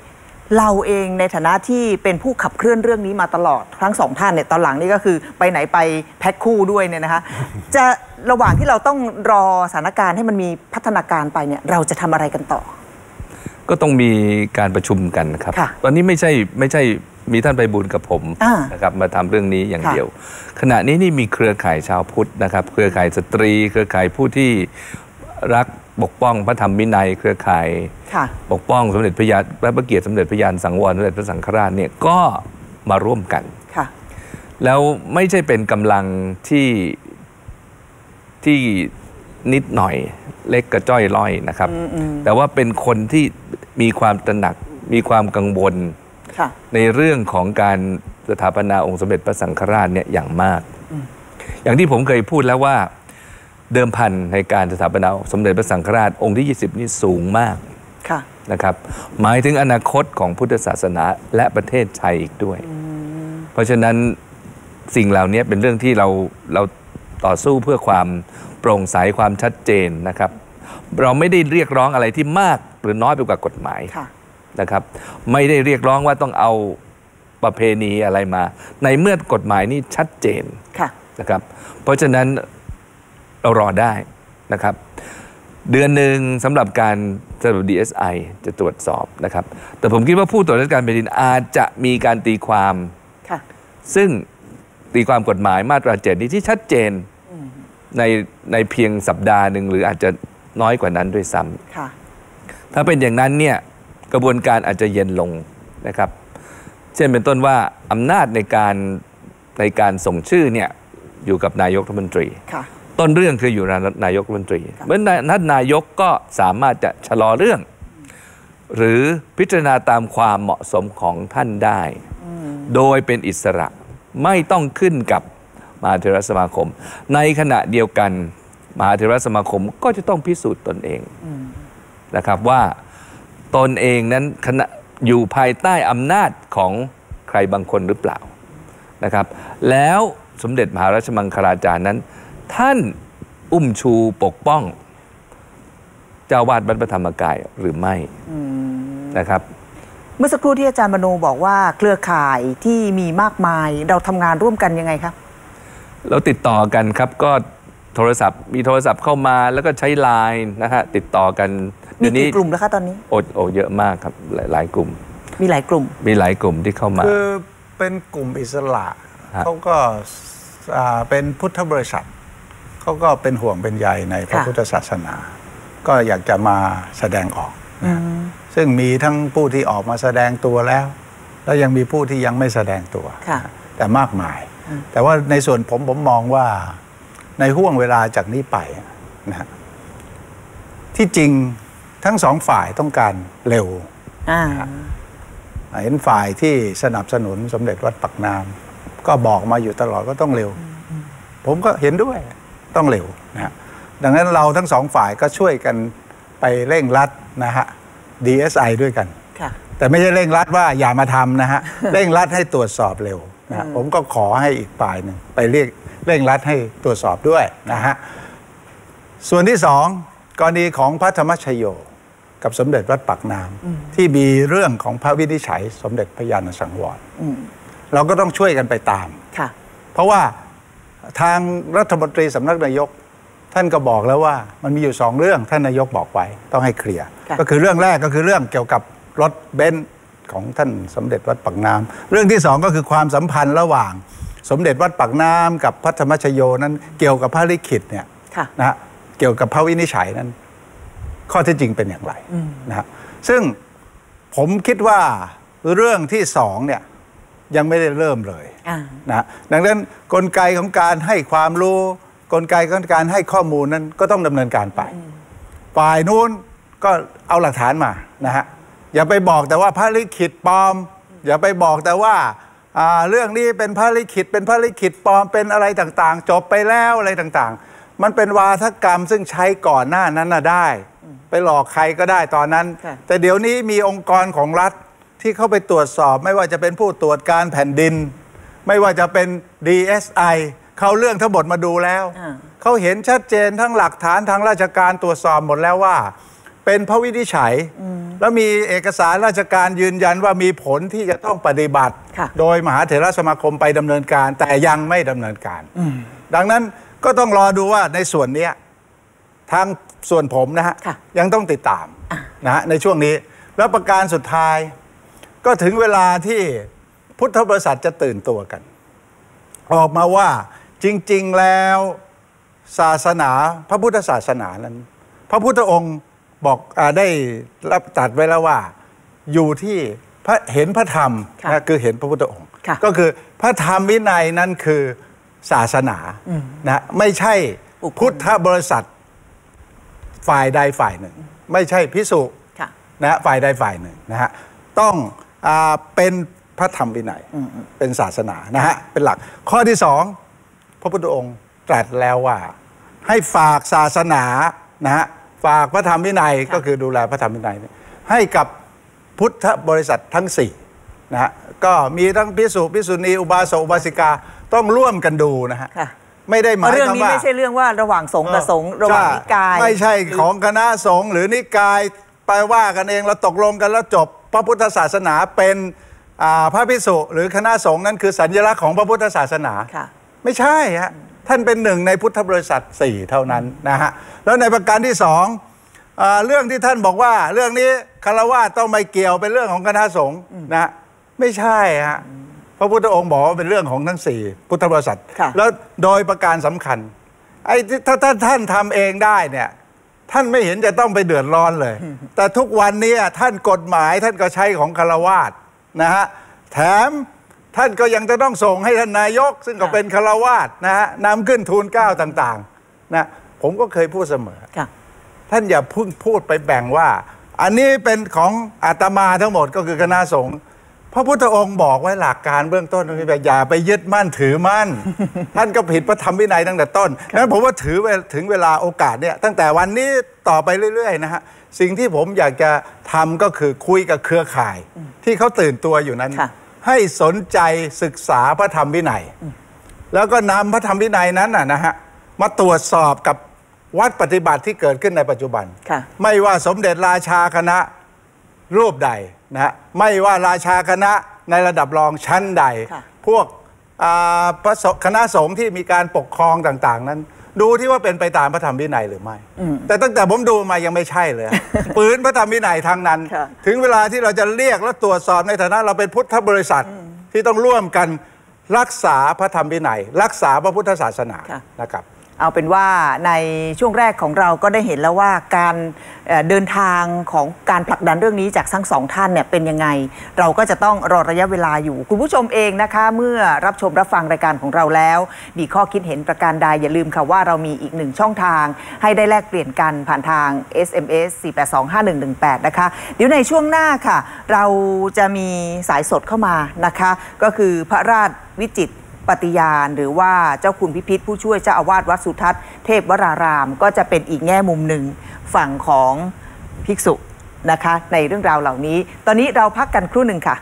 เราเองในฐานะที่เป็นผู้ขับเคลื่อนเรื่องนี้มาตลอดทั้งสองท่านเนี่ยตอนหลังนี่ก็คือไปไหนไปแพ็คคู่ด้วยเนี่ยนะคะ จะระหว่างที่เราต้องรอสถานการณ์ให้มันมีพัฒนาการไปเนี่ยเราจะทำอะไรกันต่อก็ต้องมีการประชุมกันครับตอนนี้ไม่ใช่ไม่ใช่มีท่านไพบูลย์กับผมนะครับมาทำเรื่องนี้อย่างเดียวขณะนี้นี่มีเครือข่ายชาวพุทธนะครับเครือข่ายสตรีเครือข่ายผู้ที่รักปกป้องพระธรรมวินัยเครือข่ายปกป้องสมเด็จพระยาพระเกียรติสมเด็จพระยานสังวรสมเด็จพระสังฆราชเนี่ยก็มาร่วมกันแล้วไม่ใช่เป็นกำลังที่ที่นิดหน่อยเล็กกระจ้อยล่อยนะครับแต่ว่าเป็นคนที่มีความตระหนักมีความกังวลในเรื่องของการสถาปนาองค์สมเด็จพระสังฆราชเนี่ยอย่างมากอย่างที่ผมเคยพูดแล้วว่าเดิมพันในการสถาปนาสมเด็จพระสังฆราชองค์ที่ยี่สิบนี่สูงมากนะครับหมายถึงอนาคตของพุทธศาสนาและประเทศไทยอีกด้วยเพราะฉะนั้นสิ่งเหล่านี้เป็นเรื่องที่เราเราต่อสู้เพื่อความโปร่งใสความชัดเจนนะครับเราไม่ได้เรียกร้องอะไรที่มากหรือน้อยไปกว่ากฎหมายนะครับไม่ได้เรียกร้องว่าต้องเอาประเพณีอะไรมาในเมื่อกฎหมายนี่ชัดเจนนะครับเพราะฉะนั้นเรารอได้นะครับเดือนหนึ่งสำหรับการสำหรับ ดี เอส ไอ จะตรวจสอบนะครับแต่ผมคิดว่าผู้ตรวจราชการแผ่นดินอาจจะมีการตีความซึ่งตีความกฎหมายมาตราเจ็ดนี้ที่ชัดเจนในในเพียงสัปดาห์หนึ่งหรืออาจจะน้อยกว่านั้นด้วยซ้ำถ้าเป็นอย่างนั้นเนี่ยกระบวนการอาจจะเย็นลงนะครับเช่นเป็นต้นว่าอำนาจในการในการส่งชื่อเนี่ยอยู่กับนายกรัฐมนตรีต้นเรื่องคืออยู่นายกรัฐมนตรีเมื่อนัดนายกก็สามารถจะชะลอเรื่องหรือพิจารณาตามความเหมาะสมของท่านได้โดยเป็นอิสระไม่ต้องขึ้นกับมหาเถรสมาคมในขณะเดียวกันมหาเถรสมาคมก็จะต้องพิสูจน์ตนเองนะครับว่าตนเองนั้นขณะอยู่ภายใต้อำนาจของใครบางคนหรือเปล่านะครับแล้วสมเด็จมหาราชมังคลาจารย์นั้นท่านอุ้มชูปกป้องเจ้าวาดวัดพระธรรมกายหรือไม่นะครับเมื่อสักครู่ที่อาจารย์มโนบอกว่าเครือข่ายที่มีมากมายเราทำงานร่วมกันยังไงครับเราติดต่อกันครับก็โทรศัพท์มีโทรศัพท์เข้ามาแล้วก็ใช้ไลน์นะฮะติดต่อกันมีกี่กลุ่มแล้วคะตอนนี้โอ้โอเยอะมากครับหลายหลายกลุ่มมีหลายกลุ่มมีหลายกลุ่มที่เข้ามาคือเป็นกลุ่มอิสระเขาก็เป็นพุทธบริษัทเขาก็เป็นห่วงเป็นใยในพระพุทธศาสนาก็อยากจะมาแสดงออกซึ่งมีทั้งผู้ที่ออกมาแสดงตัวแล้วแล้วยังมีผู้ที่ยังไม่แสดงตัวแต่มากมายแต่ว่าในส่วนผมผมมองว่าในห่วงเวลาจากนี้ไปนะที่จริงทั้งสองฝ่ายต้องการเร็วเห็นฝ่ายที่สนับสนุนสมเด็จวัดปักน้ำก็บอกมาอยู่ตลอดก็ต้องเร็วผมก็เห็นด้วยต้องเร็วนะดังนั้นเราทั้งสองฝ่ายก็ช่วยกันไปเร่งรัดนะฮะ ดี เอส ไอ ด้วยกันแต่ไม่ใช่เร่งรัดว่าอย่ามาทำนะฮะเร่งรัดให้ตรวจสอบเร็วนะผมก็ขอให้อีกฝ่ายหนึ่งไปเรียกเร่งรัดให้ตรวจสอบด้วยนะฮะส่วนที่สองกรณีของพระธรรมชโยกับสมเด็จวัดปากน้ำที่มีเรื่องของพระวินิจฉัยสมเด็จพระยานสังวรเราก็ต้องช่วยกันไปตามเพราะว่าทางรัฐมนตรีสำนักนายกท่านก็บอกแล้วว่ามันมีอยู่สองเรื่องท่านนายกบอกไว้ต้องให้เคลียร์ก็คือเรื่องแรกก็คือเรื่องเกี่ยวกับรถเบนซ์ของท่านสมเด็จวัดปากน้ำเรื่องที่สองก็คือความสัมพันธ์ระหว่างสมเด็จวัดปากน้ำกับพระธรรมชโยนั้นเกี่ยวกับพระลิขิตเนี่ยนะฮะเกี่ยวกับพระวินิจฉัยนั้นข้อเท็จจริงเป็นอย่างไรนะฮะซึ่งผมคิดว่าเรื่องที่สองเนี่ยยังไม่ได้เริ่มเลยนะดังนั้นกลไกของการให้ความรู้กลไกของการให้ข้อมูลนั้นก็ต้องดำเนินการไปฝ่ายนู้นก็เอาหลักฐานมานะฮะอย่าไปบอกแต่ว่าพระลิขิตปลอมอย่าไปบอกแต่ว่าเรื่องนี้เป็นพระลิขิตเป็นพระลิขิตปลอมเป็นอะไรต่างๆจบไปแล้วอะไรต่างๆมันเป็นวาทกรรมซึ่งใช้ก่อนหน้านั้นน่ะได้ไปหลอกใครก็ได้ตอนนั้นแต่เดี๋ยวนี้มีองค์กรของรัฐที่เข้าไปตรวจสอบไม่ว่าจะเป็นผู้ตรวจการแผ่นดินไม่ว่าจะเป็น ดี เอส ไอ เขาเรื่องทั้งหมดมาดูแล้วเขาเห็นชัดเจนทั้งหลักฐานทางราชการตรวจสอบหมดแล้วว่าเป็นพระวินิจฉัยแล้วมีเอกสารราชการยืนยันว่ามีผลที่จะต้องปฏิบัติโดยมหาเถรสมาคมไปดำเนินการแต่ยังไม่ดำเนินการดังนั้นก็ต้องรอดูว่าในส่วนนี้ทางส่วนผมนะฮะยังต้องติดตามนะฮะในช่วงนี้แล้วประการสุดท้ายก็ถึงเวลาที่พุทธบริษัทจะตื่นตัวกันออกมาว่าจริงๆแล้วศาสนาพระพุทธศาสนานั้นพระพุทธองค์บอกอได้รับตรัสไว้แล้วว่าอยู่ที่พระเห็นพระธรรมนะคือเห็นพระพุทธองค์ก็คือพระธรรมวินัยนั้นคือศาสนานะไม่ใช่พุทธบริษัทฝ่ายใดฝ่ายหนึ่งไม่ใช่ภิกษุนะฝ่ายใดฝ่ายหนึ่งนะฮะต้องอ่าเป็นพระธรรมวินัยเป็นศาสนานะฮะเป็นหลักข้อที่สองพระพุทธองค์ตรัสแล้วว่าให้ฝากศาสนานะฮะฝากพระธรรมวินัยก็คือดูแลพระธรรมวินัยให้กับพุทธบริษัททั้งสี่นะฮะก็มีทั้งภิกษุภิกษุณีอุบาสกอุบาสิกาต้องร่วมกันดูนะฮะไม่ได้หมายความว่าเรื่องนี้ไม่ใช่เรื่องว่าระหว่างสงฆ์กับสงฆ์ระหว่างนิกายไม่ใช่ของคณะสงฆ์หรือนิกายไปว่ากันเองเราตกลงกันแล้วจบพระพุทธศาสนาเป็นพระภิกษุหรือคณะสงฆ์นั้นคือสัญลักษณ์ของพระพุทธศาสนาไม่ใช่ฮะท่านเป็นหนึ่งในพุทธบริษัทสี่เท่านั้นนะฮะแล้วในประการที่สองเรื่องที่ท่านบอกว่าเรื่องนี้ฆราวาสต้องไม่เกี่ยวเป็นเรื่องของคณะสงฆ์นะไม่ใช่ฮะพระพุทธองค์บอกว่าเป็นเรื่องของทั้งสี่พุทธบริษัทแล้วโดยประการสำคัญไอ้ถ้าท่านท่านทำเองได้เนี่ยท่านไม่เห็นจะต้องไปเดือดร้อนเลยแต่ทุกวันนี้ท่านกฎหมายท่านก็ใช้ของฆราวาสนะฮะแถมท่านก็ยังจะต้องส่งให้ท่านนายกซึ่งก็เป็นฆราวาสนะฮะนำขึ้นทูลเกล้าต่างๆนะผมก็เคยพูดเสมอท่านอย่าพึ่งพูดไปแบ่งว่าอันนี้เป็นของอาตมาทั้งหมดก็คือคณะสงฆ์พระพุทธองค์บอกไว้หลักการเบื้องต้นว่าอย่าไปยึดมั่นถือมั่น ท่านก็ผิดพระธรรมวินัยตั้งแต่ต้นนั้นผมว่าถือถึงเวลาโอกาสเนี่ยตั้งแต่วันนี้ต่อไปเรื่อยๆนะฮะสิ่งที่ผมอยากจะทำก็คือคุยกับเครือข่ายที่เขาตื่นตัวอยู่นั้นให้สนใจศึกษาพระธรรมวินัยแล้วก็นำพระธรรมวินัยนั้นนะฮะมาตรวจสอบกับวัดปฏิบัติที่เกิดขึ้นในปัจจุบันไม่ว่าสมเด็จราชาคณะรูปใดนะไม่ว่าราชาคณะในระดับรองชั้นใดพวกคณะสงฆ์ที่มีการปกครองต่างๆนั้นดูที่ว่าเป็นไปตามพระธรรมวินัยหรือไม่แต่ตั้งแต่ผมดูมายังไม่ใช่เลยปืนพระธรรมวินัยทางนั้นถึงเวลาที่เราจะเรียกและตรวจสอบในฐานะเราเป็นพุทธบริษัทที่ต้องร่วมกันรักษาพระธรรมวินัยรักษาพระพุทธศาสนานะครับเอาเป็นว่าในช่วงแรกของเราก็ได้เห็นแล้วว่าการเดินทางของการผลักดันเรื่องนี้จากทั้งสองท่านเนี่ยเป็นยังไงเราก็จะต้องรอระยะเวลาอยู่คุณผู้ชมเองนะคะเมื่อรับชมรับฟังรายการของเราแล้วมีข้อคิดเห็นประการใดอย่าลืมค่ะว่าเรามีอีกหนึ่งช่องทางให้ได้แลกเปลี่ยนกันผ่านทาง เอส เอ็ม เอส สี่ แปด สอง ห้า หนึ่ง หนึ่ง แปด นะคะเดี๋ยวในช่วงหน้าค่ะเราจะมีสายสดเข้ามานะคะก็คือพระราชวิจิตรปฏิญาณหรือว่าเจ้าคุณพิพิธผู้ช่วยเจ้าอาวาสวัดสุทัศน์เทพวรารามก็จะเป็นอีกแง่มุมหนึ่งฝั่งของภิกษุนะคะในเรื่องราวเหล่านี้ตอนนี้เราพักกันครู่หนึ่งค่ะ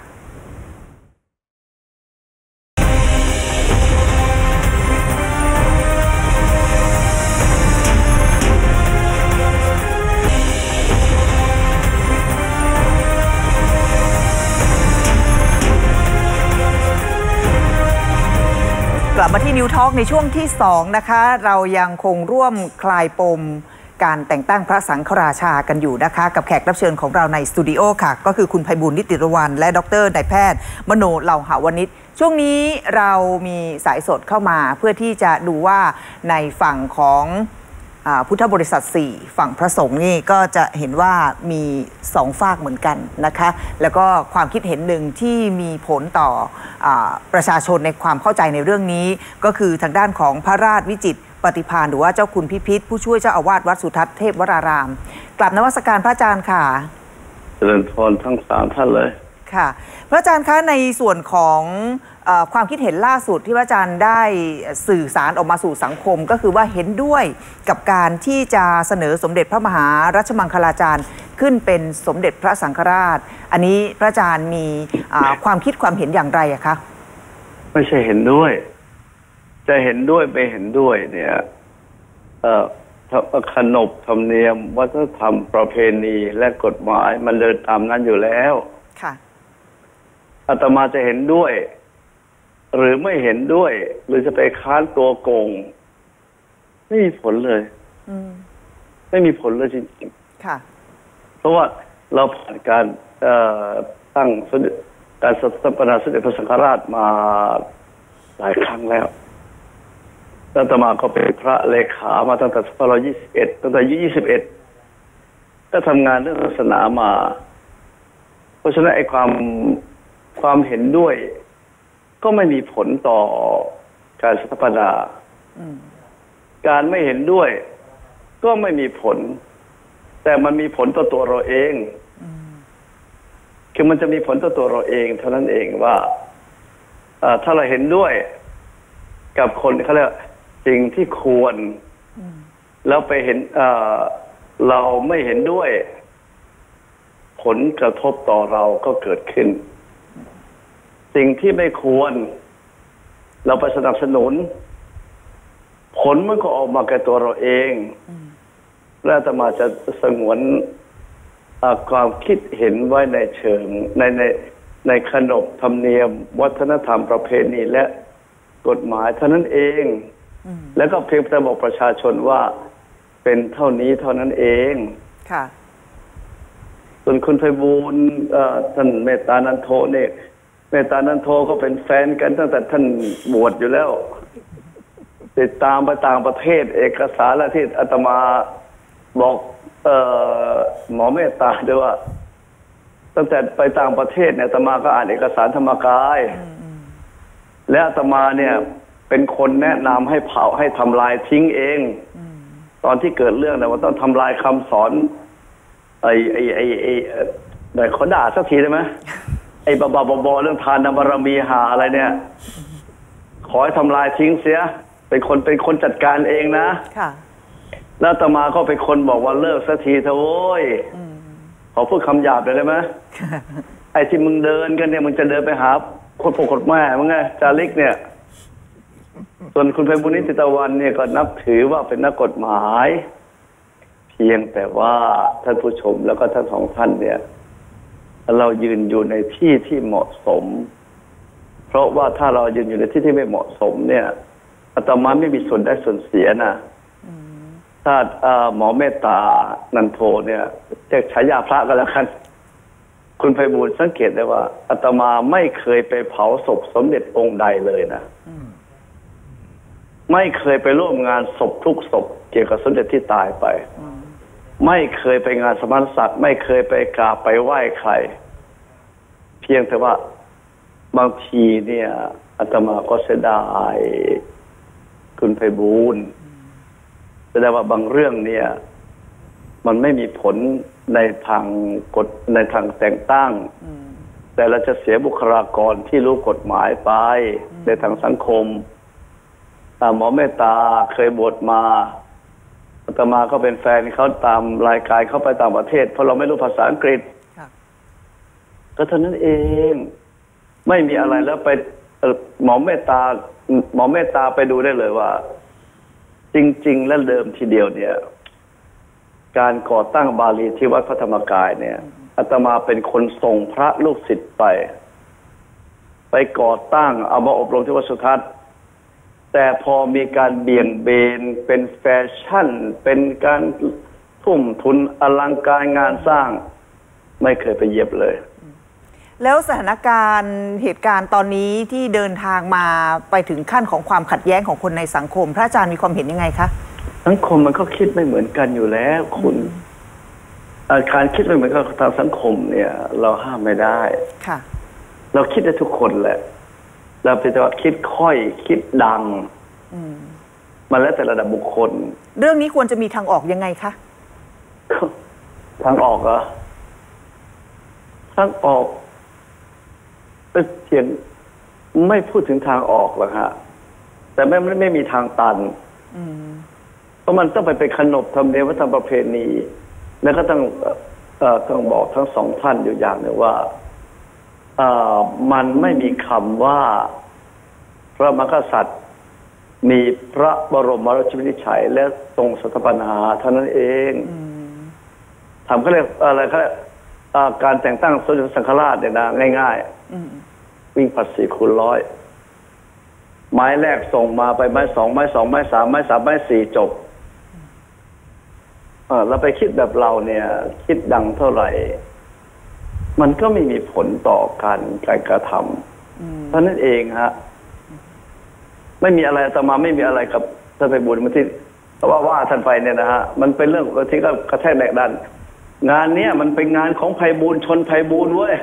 กลับมาที่นิวทอล์กในช่วงที่สองนะคะเรายังคงร่วมคลายปมการแต่งตั้งพระสังฆราชากันอยู่นะคะกับแขกรับเชิญของเราในสตูดิโอค่ะก็คือคุณไพบูลย์นิติรวรรณและดรนายแพทย์มโนเหล่าหาวนิชช่วงนี้เรามีสายสดเข้ามาเพื่อที่จะดูว่าในฝั่งของพุทธบริษัทสี่ฝั่งพระสงฆ์นี่ก็จะเห็นว่ามีสองฝากเหมือนกันนะคะแล้วก็ความคิดเห็นหนึ่งที่มีผลต่ออประชาชนในความเข้าใจในเรื่องนี้ก็คือทางด้านของพระราชวิจิตรปฏิภาณหรือว่าเจ้าคุณพิพิธผู้ช่วยเจ้าอาวาสวัดสุทัศน์เทพวรารามกราบนมัสการพระอาจารย์ค่ะเจริญพรทั้งสามท่านเลยค่ะพระอาจารย์คะในส่วนของความคิดเห็นล่าสุดที่พระอาจารย์ได้สื่อสารออกมาสู่สังคมก็คือว่าเห็นด้วยกับการที่จะเสนอสมเด็จพระมหารัชมังคลาจารย์ขึ้นเป็นสมเด็จพระสังฆราชอันนี้พระอาจารย์มีความคิดความเห็นอย่างไรอะคะไม่ใช่เห็นด้วยจะเห็นด้วยไปเห็นด้วยเนี่ยเอ่อขนบธรรมเนียมวัฒนธรรมประเพณีและกฎหมายมันเดินตามนั้นอยู่แล้วค่ะอาตมาจะเห็นด้วยหรือไม่เห็นด้วยหรือจะไปค้านตัวโกงไม่มีผลเลยไม่มีผลเลยจริงๆค่ะเพราะว่าเราผ่านการตั้งการสถาปนาสมเด็จพระสังฆราชมาหลายครั้งแล้วอาตมาก็เป็นพระเลขามาตั้งแต่สองพันห้าร้อยยี่สิบเอ็ดตั้งแต่อายุยี่สิบเอ็ดก็ทำงานเรื่องศาสนามาเพราะฉะนั้นไอ้ความความเห็นด้วยก็ไม่มีผลต่อการสถาปนาการไม่เห็นด้วยก็ไม่มีผลแต่มันมีผลต่อตัวเราเองคือมันจะมีผลต่อตัวเราเองเท่านั้นเองว่าถ้าเราเห็นด้วยกับคนเขาเรียกสิ่งที่ควรแล้วไปเห็นเราไม่เห็นด้วยผลกระทบต่อเราก็เกิดขึ้นสิ่งที่ไม่ควรเราไปสนับสนุนผลมันก็ออกมาแก่ตัวเราเองและอาตมาจะสงวนความคิดเห็นไว้ในเชิงในในในขนบธรรมเนียมวัฒนธรรมประเพณีและกฎหมายเท่านั้นเองแล้วก็เพียงแต่บอกประชาชนว่าเป็นเท่านี้เท่านั้นเองค่ะส่วนคุณไพบูลย์ท่านเมตตานันโทเนี่ยเมตตานันโทก็เป็นแฟนกันตั้งแต่ท่านบวชอยู่แล้วติดตามไปต่างประเทศเอกสารและที่อาตมาบอกเอ่อหมอเมตตาด้วยว่าตั้งแต่ไปต่างประเทศเนี่ยอาตมาก็อ่านเอกสารธรรมกายและอาตมาเนี่ยเป็นคนแนะนำให้เผาให้ทำลายทิ้งเองตอนที่เกิดเรื่องเนี่ยว่าต้องทำลายคำสอนไอ้ไอ้ไอ้ไอ้ไหนเขาด่าสักทีได้ไหมไอ้บาบาบอเรื่องทานบารมีหาอะไรเนี่ยขอให้ทำลายทิ้งเสียเป็นคนเป็นคนจัดการเองนะค่ะแล้วอาตมาก็เป็นคนบอกว่าเลิกสักทีเถอะโว้ยขอพูดคำหยาบเลยได้ไหมไอ้ที่มึงเดินกันเนี่ยมึงจะเดินไปหาคนปกคนแม่มึงไงจาริกเนี่ยส่วนคุณไพบุญนิติตะวันเนี่ยก็นับถือว่าเป็นนักกฎหมายเพียงแต่ว่าท่านผู้ชมแล้วก็ท่านสองท่านเนี่ยเรายืนอยู่ในที่ที่เหมาะสมเพราะว่าถ้าเรายืนอยู่ในที่ที่ไม่เหมาะสมเนี่ยอาตมาไม่มีส่วนได้ส่วนเสียนะถ้าหมอเมตตานันโทเนี่ยเรียกฉายาพระก็แล้วกันคุณไพบูลย์สังเกตได้ว่าอาตมาไม่เคยไปเผาศพสมเด็จองค์ใดเลยนะไม่เคยไปร่วมงานศพทุกศพเกี่ยวกับสมเด็จที่ตายไปไม่เคยไปงานสมณศักดิ์ไม่เคยไปกราบไปไหว้ใครเพียงแต่ว่าบางทีเนี่ยอาตมาก็เสียดายคุณไพบูลย์แสดงว่าบางเรื่องเนี่ยมันไม่มีผลในทางกฎในทางแต่งตั้งแต่เราจะเสียบุคลากรที่รู้กฎหมายไปในทางสังคมหมอเมตตาเคยบวชมาอาตมาก็เป็นแฟนเขาตามรายการเข้าไปต่างประเทศเพราะเราไม่รู้ภาษาอังกฤษก็เท่านั้นเองไม่มีอะไรแล้วไปหมอเมตตาหมอเมตตาไปดูได้เลยว่าจริงๆและเดิมทีเดียวเนี่ยการก่อตั้งบาลีที่วัดพระธรรมกายเนี่ยอาตมาเป็นคนส่งพระลูกศิษย์ไปไปก่อตั้งเอามาอบรมที่วัดสุทัศน์แต่พอมีการเบี่ยงเบนเป็นแฟชั่นเป็นการทุ่มทุนอลังการงานสร้างไม่เคยไปเย็บเลยแล้วสถานการณ์เหตุการณ์ตอนนี้ที่เดินทางมาไปถึงขั้นของความขัดแย้งของคนในสังคมพระอาจารย์มีความเห็นยังไงคะสังคมมันก็คิดไม่เหมือนกันอยู่แล้วคุณการคิดไม่เหมือนกันทางสังคมเนี่ยเราห้ามไม่ได้ค่ะเราคิดได้ทุกคนแหละเราเป็นแต่ว่าคิดค่อยคิดดังมันแล้วแต่ระดับบุคคลเรื่องนี้ควรจะมีทางออกยังไงคะทางออกเหรอทางออกเป็นเพียงไม่พูดถึงทางออกหรอกฮะแต่ไม่ไม่ไม่มีทางตันเพราะมันต้องไปเป็นขนบธรรมเนียมวัฒนธรรมประเพณีแล้วก็ต้องเอ่อต้องบอกทั้งสองท่านอยู่อย่างหนึ่งว่าเอ่อมันไม่มีคำว่าพระมหากษัตริย์มีพระบรมราชวินิจฉัยและทรงสถาปนาเท่านั้นเองทำเขาเรียกอะไรเขาเรียกการแต่งตั้งสมเด็จพระสังฆราชเนี่ยนะง่ายๆวิ่งผัดสี่คูณร้อยไม้แรกส่งมาไปไม้สองไม้สองไม้สามไม้สามไม้สี่จบเออเราไปคิดแบบเราเนี่ยคิดดังเท่าไหร่มันก็ไม่มีผลต่อการการกระทำเพราะนั่นเองฮะไม่มีอะไรอาตมาไม่มีอะไรกับท่านไพบูลย์มาที่ว่าว่าท่านไปเนี่ยนะฮะมันเป็นเรื่องที่ก็กระแทกแดกดันงานเนี้ยมันเป็นงานของไพบูลย์ชนไพบูลย์เว้ย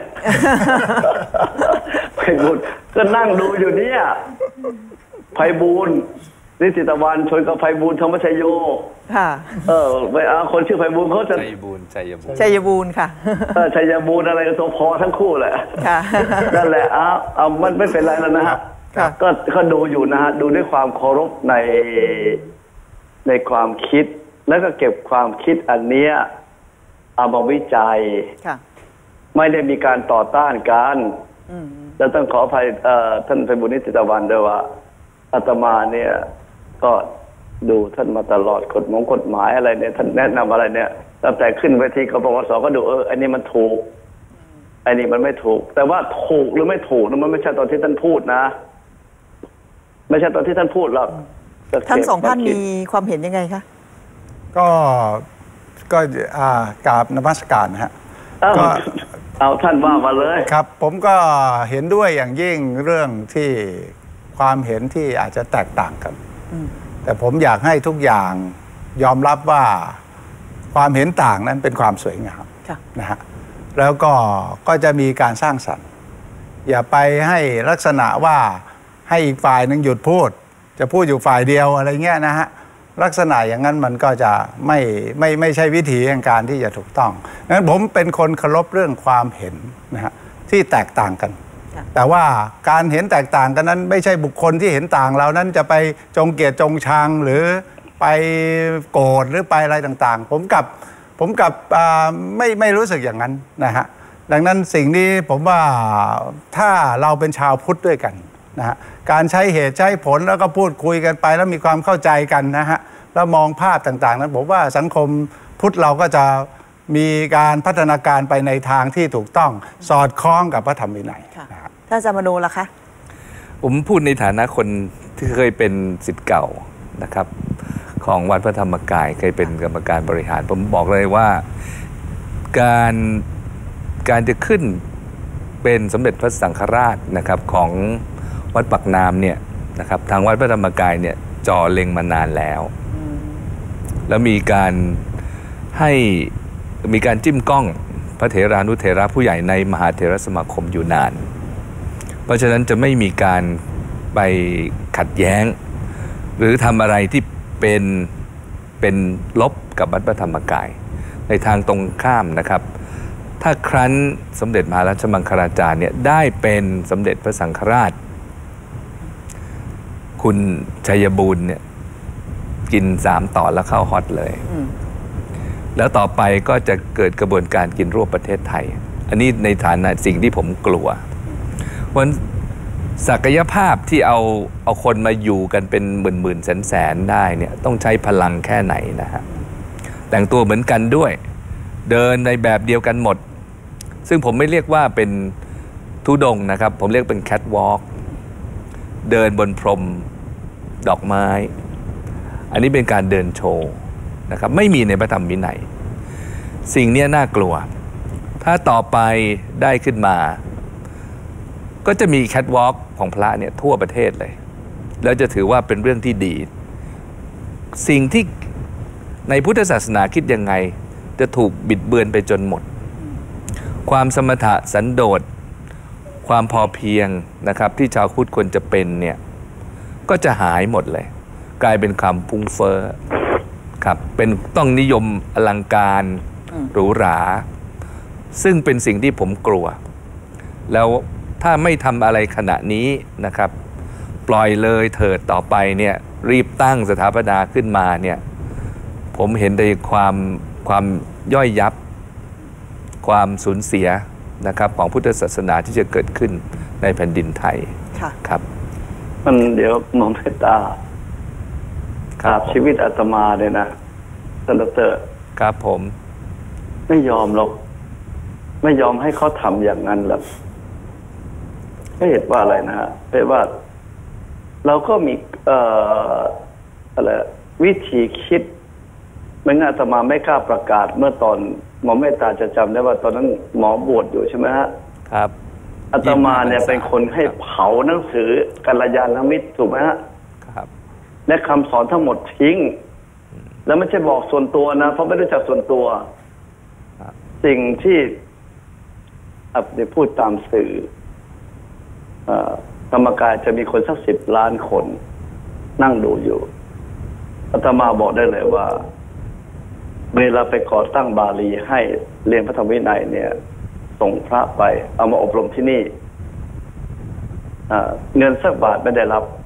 ไพบูลย์ก็นั่งดูอยู่เนี่ยไพบูลย์นิติตะวันชนกับไพบูลย์ธรรมชโยค่ะเออไปเอาคนชื่อไพบูลย์เขาจะชัยบูลย์ชัยบูลย์ชัยบูลย์ค่ะเออชัยบูลย์อะไรก็ตัวพอทั้งคู่แหละค่ะนั่นแหละเอาเอามันไม่เป็นไรแล้วนะฮะก็ก็ดูอยู่นะฮะดูด้วยความเคารพในในความคิดแล้วก็เก็บความคิดอันเนี้ยเอามาวิจัยไม่ได้มีการต่อต้านกันแล้วต้องขออภัยท่านไพบูลย์นิติตะวันด้วยว่าอาตมาเนี่ยก็ดูท่านมาตลอดกฎหมายกฎหมายอะไรเนี่ยท่านแนะนำอะไรเนี่ยตั้งแต่ขึ้นเวทีกปปสก็ดูเอออันนี้มันถูกอันนี้มันไม่ถูกแต่ว่าถูกหรือไม่ถูกนั้นมันไม่ใช่ตอนที่ท่านพูดนะไม่ใช่ตอนที่ท่านพูดหรอกทั้งสองท่านมีความเห็นยังไงคะก็ก็กราบนมัสการนะฮะก็เอาท่านว่ามาเลยครับผมก็เห็นด้วยอย่างยิ่งเรื่องที่ความเห็นที่อาจจะแตกต่างกันแต่ผมอยากให้ทุกอย่างยอมรับว่าความเห็นต่างนั้นเป็นความสวยงามนะฮะแล้วก็ก็จะมีการสร้างสรรค์อย่าไปให้ลักษณะว่าให้อีกฝ่ายหนึ่งหยุดพูดจะพูดอยู่ฝ่ายเดียวอะไรเงี้ยนะฮะลักษณะอย่างนั้นมันก็จะไม่ไม่ไม่ใช่วิธีแห่งการที่จะถูกต้องงั้นผมเป็นคนเคารพเรื่องความเห็นนะฮะที่แตกต่างกันแต่ว่าการเห็นแตกต่างกันนั้นไม่ใช่บุคคลที่เห็นต่างเรานั้นจะไปจงเกลียดจงชังหรือไปโกรธหรือไปอะไรต่างๆผมกับผมกับไม่ไม่รู้สึกอย่างนั้นนะฮะดังนั้นสิ่งนี้ผมว่าถ้าเราเป็นชาวพุทธด้วยกันนะฮะการใช้เหตุใช้ผลแล้วก็พูดคุยกันไปแล้วมีความเข้าใจกันนะฮะแล้วมองภาพต่างๆนั้นผมว่าสังคมพุทธเราก็จะมีการพัฒนาการไปในทางที่ถูกต้องสอดคล้องกับพระธรรมวินัยท่านอาจารย์มโนล่ะคะผมพูดในฐานะคนที่เคยเป็นศิษย์เก่านะครับของวัดพระธรรมกายเคยเป็นกรรมการบริหารผมบอกเลยว่าการการจะขึ้นเป็นสมเด็จพระสังฆราชนะครับของวัดปากน้ำเนี่ยนะครับทางวัดพระธรรมกายเนี่ยจ่อเล็งมานานแล้วแล้วมีการให้มีการจิ้มกล้องพระเถรานุเถระผู้ใหญ่ในมหาเถรสมาคมอยู่นานเพราะฉะนั้นจะไม่มีการไปขัดแย้งหรือทำอะไรที่เป็นเป็นลบกับวัดพระธรรมกายในทางตรงข้ามนะครับถ้าครั้นสมเด็จมหาราชมังคลาจารย์เนี่ยได้เป็นสมเด็จพระสังฆราชคุณชัยบูลย์เนี่ยกินสามต่อแล้วเข้าฮอตเลยแล้วต่อไปก็จะเกิดกระบวนการกินรวบประเทศไทยอันนี้ในฐานะสิ่งที่ผมกลัวเพราะศักยภาพที่เอาเอาคนมาอยู่กันเป็นหมื่นหมื่นแสนแสนได้เนี่ยต้องใช้พลังแค่ไหนนะฮะแต่งตัวเหมือนกันด้วยเดินในแบบเดียวกันหมดซึ่งผมไม่เรียกว่าเป็นธุดงค์นะครับผมเรียกเป็นแคทวอล์กเดินบนพรมดอกไม้อันนี้เป็นการเดินโชว์นะครับไม่มีในพระธรรมวินัยสิ่งนี้น่ากลัวถ้าต่อไปได้ขึ้นมาก็จะมีแคทวอล์กของพระเนี่ยทั่วประเทศเลยแล้วจะถือว่าเป็นเรื่องที่ดีสิ่งที่ในพุทธศาสนาคิดยังไงจะถูกบิดเบือนไปจนหมดความสมถะสันโดษความพอเพียงนะครับที่ชาวพุทธควรจะเป็นเนี่ยก็จะหายหมดเลยกลายเป็นความพุ่งเฟ้อครับเป็นต้องนิยมอลังการหรูหราซึ่งเป็นสิ่งที่ผมกลัวแล้วถ้าไม่ทำอะไรขณะนี้นะครับปล่อยเลยเถิดต่อไปเนี่ยรีบตั้งสถาปนาขึ้นมาเนี่ยผมเห็นในความความย่อยยับความสูญเสียนะครับของพุทธศาสนาที่จะเกิดขึ้นในแผ่นดินไทยครับมันเดี๋ยวมองเมตตาตราบชีวิตอาตมาเนี่ยนะท่านดร. ครับผมไม่ยอมหรอกไม่ยอมให้เขาทำอย่างนั้นหรอกไม่เหตุว่าอะไรนะฮะเพราะว่าเราก็มีเอ่ออะไรวิธีคิดไม่งั้นอาตมาไม่กล้าประกาศเมื่อตอนหมอเมตตาจะจำได้ว่าตอนนั้นหมอบวชอยู่ใช่ไหมฮะครับอาตมาเนี่ยเป็นคนให้เผาหนังสือกัลยาณมิตรถูกไหมฮะครับและคำสอนทั้งหมดทิ้งแล้วไม่ใช่บอกส่วนตัวนะเพราะไม่รู้จักส่วนตัวสิ่งที่อับได้พูดตามสื่อธรรมกายจะมีคนสักสิบล้านคนนั่งดูอยู่อาตมาบอกได้เลยว่าเวลาไปก่อตั้งบาลีให้เรียนพระธรรมวินัยเนี่ยส่งพระไปเอามาอบรมที่นี่เงินสักบาทไม่ได้รับ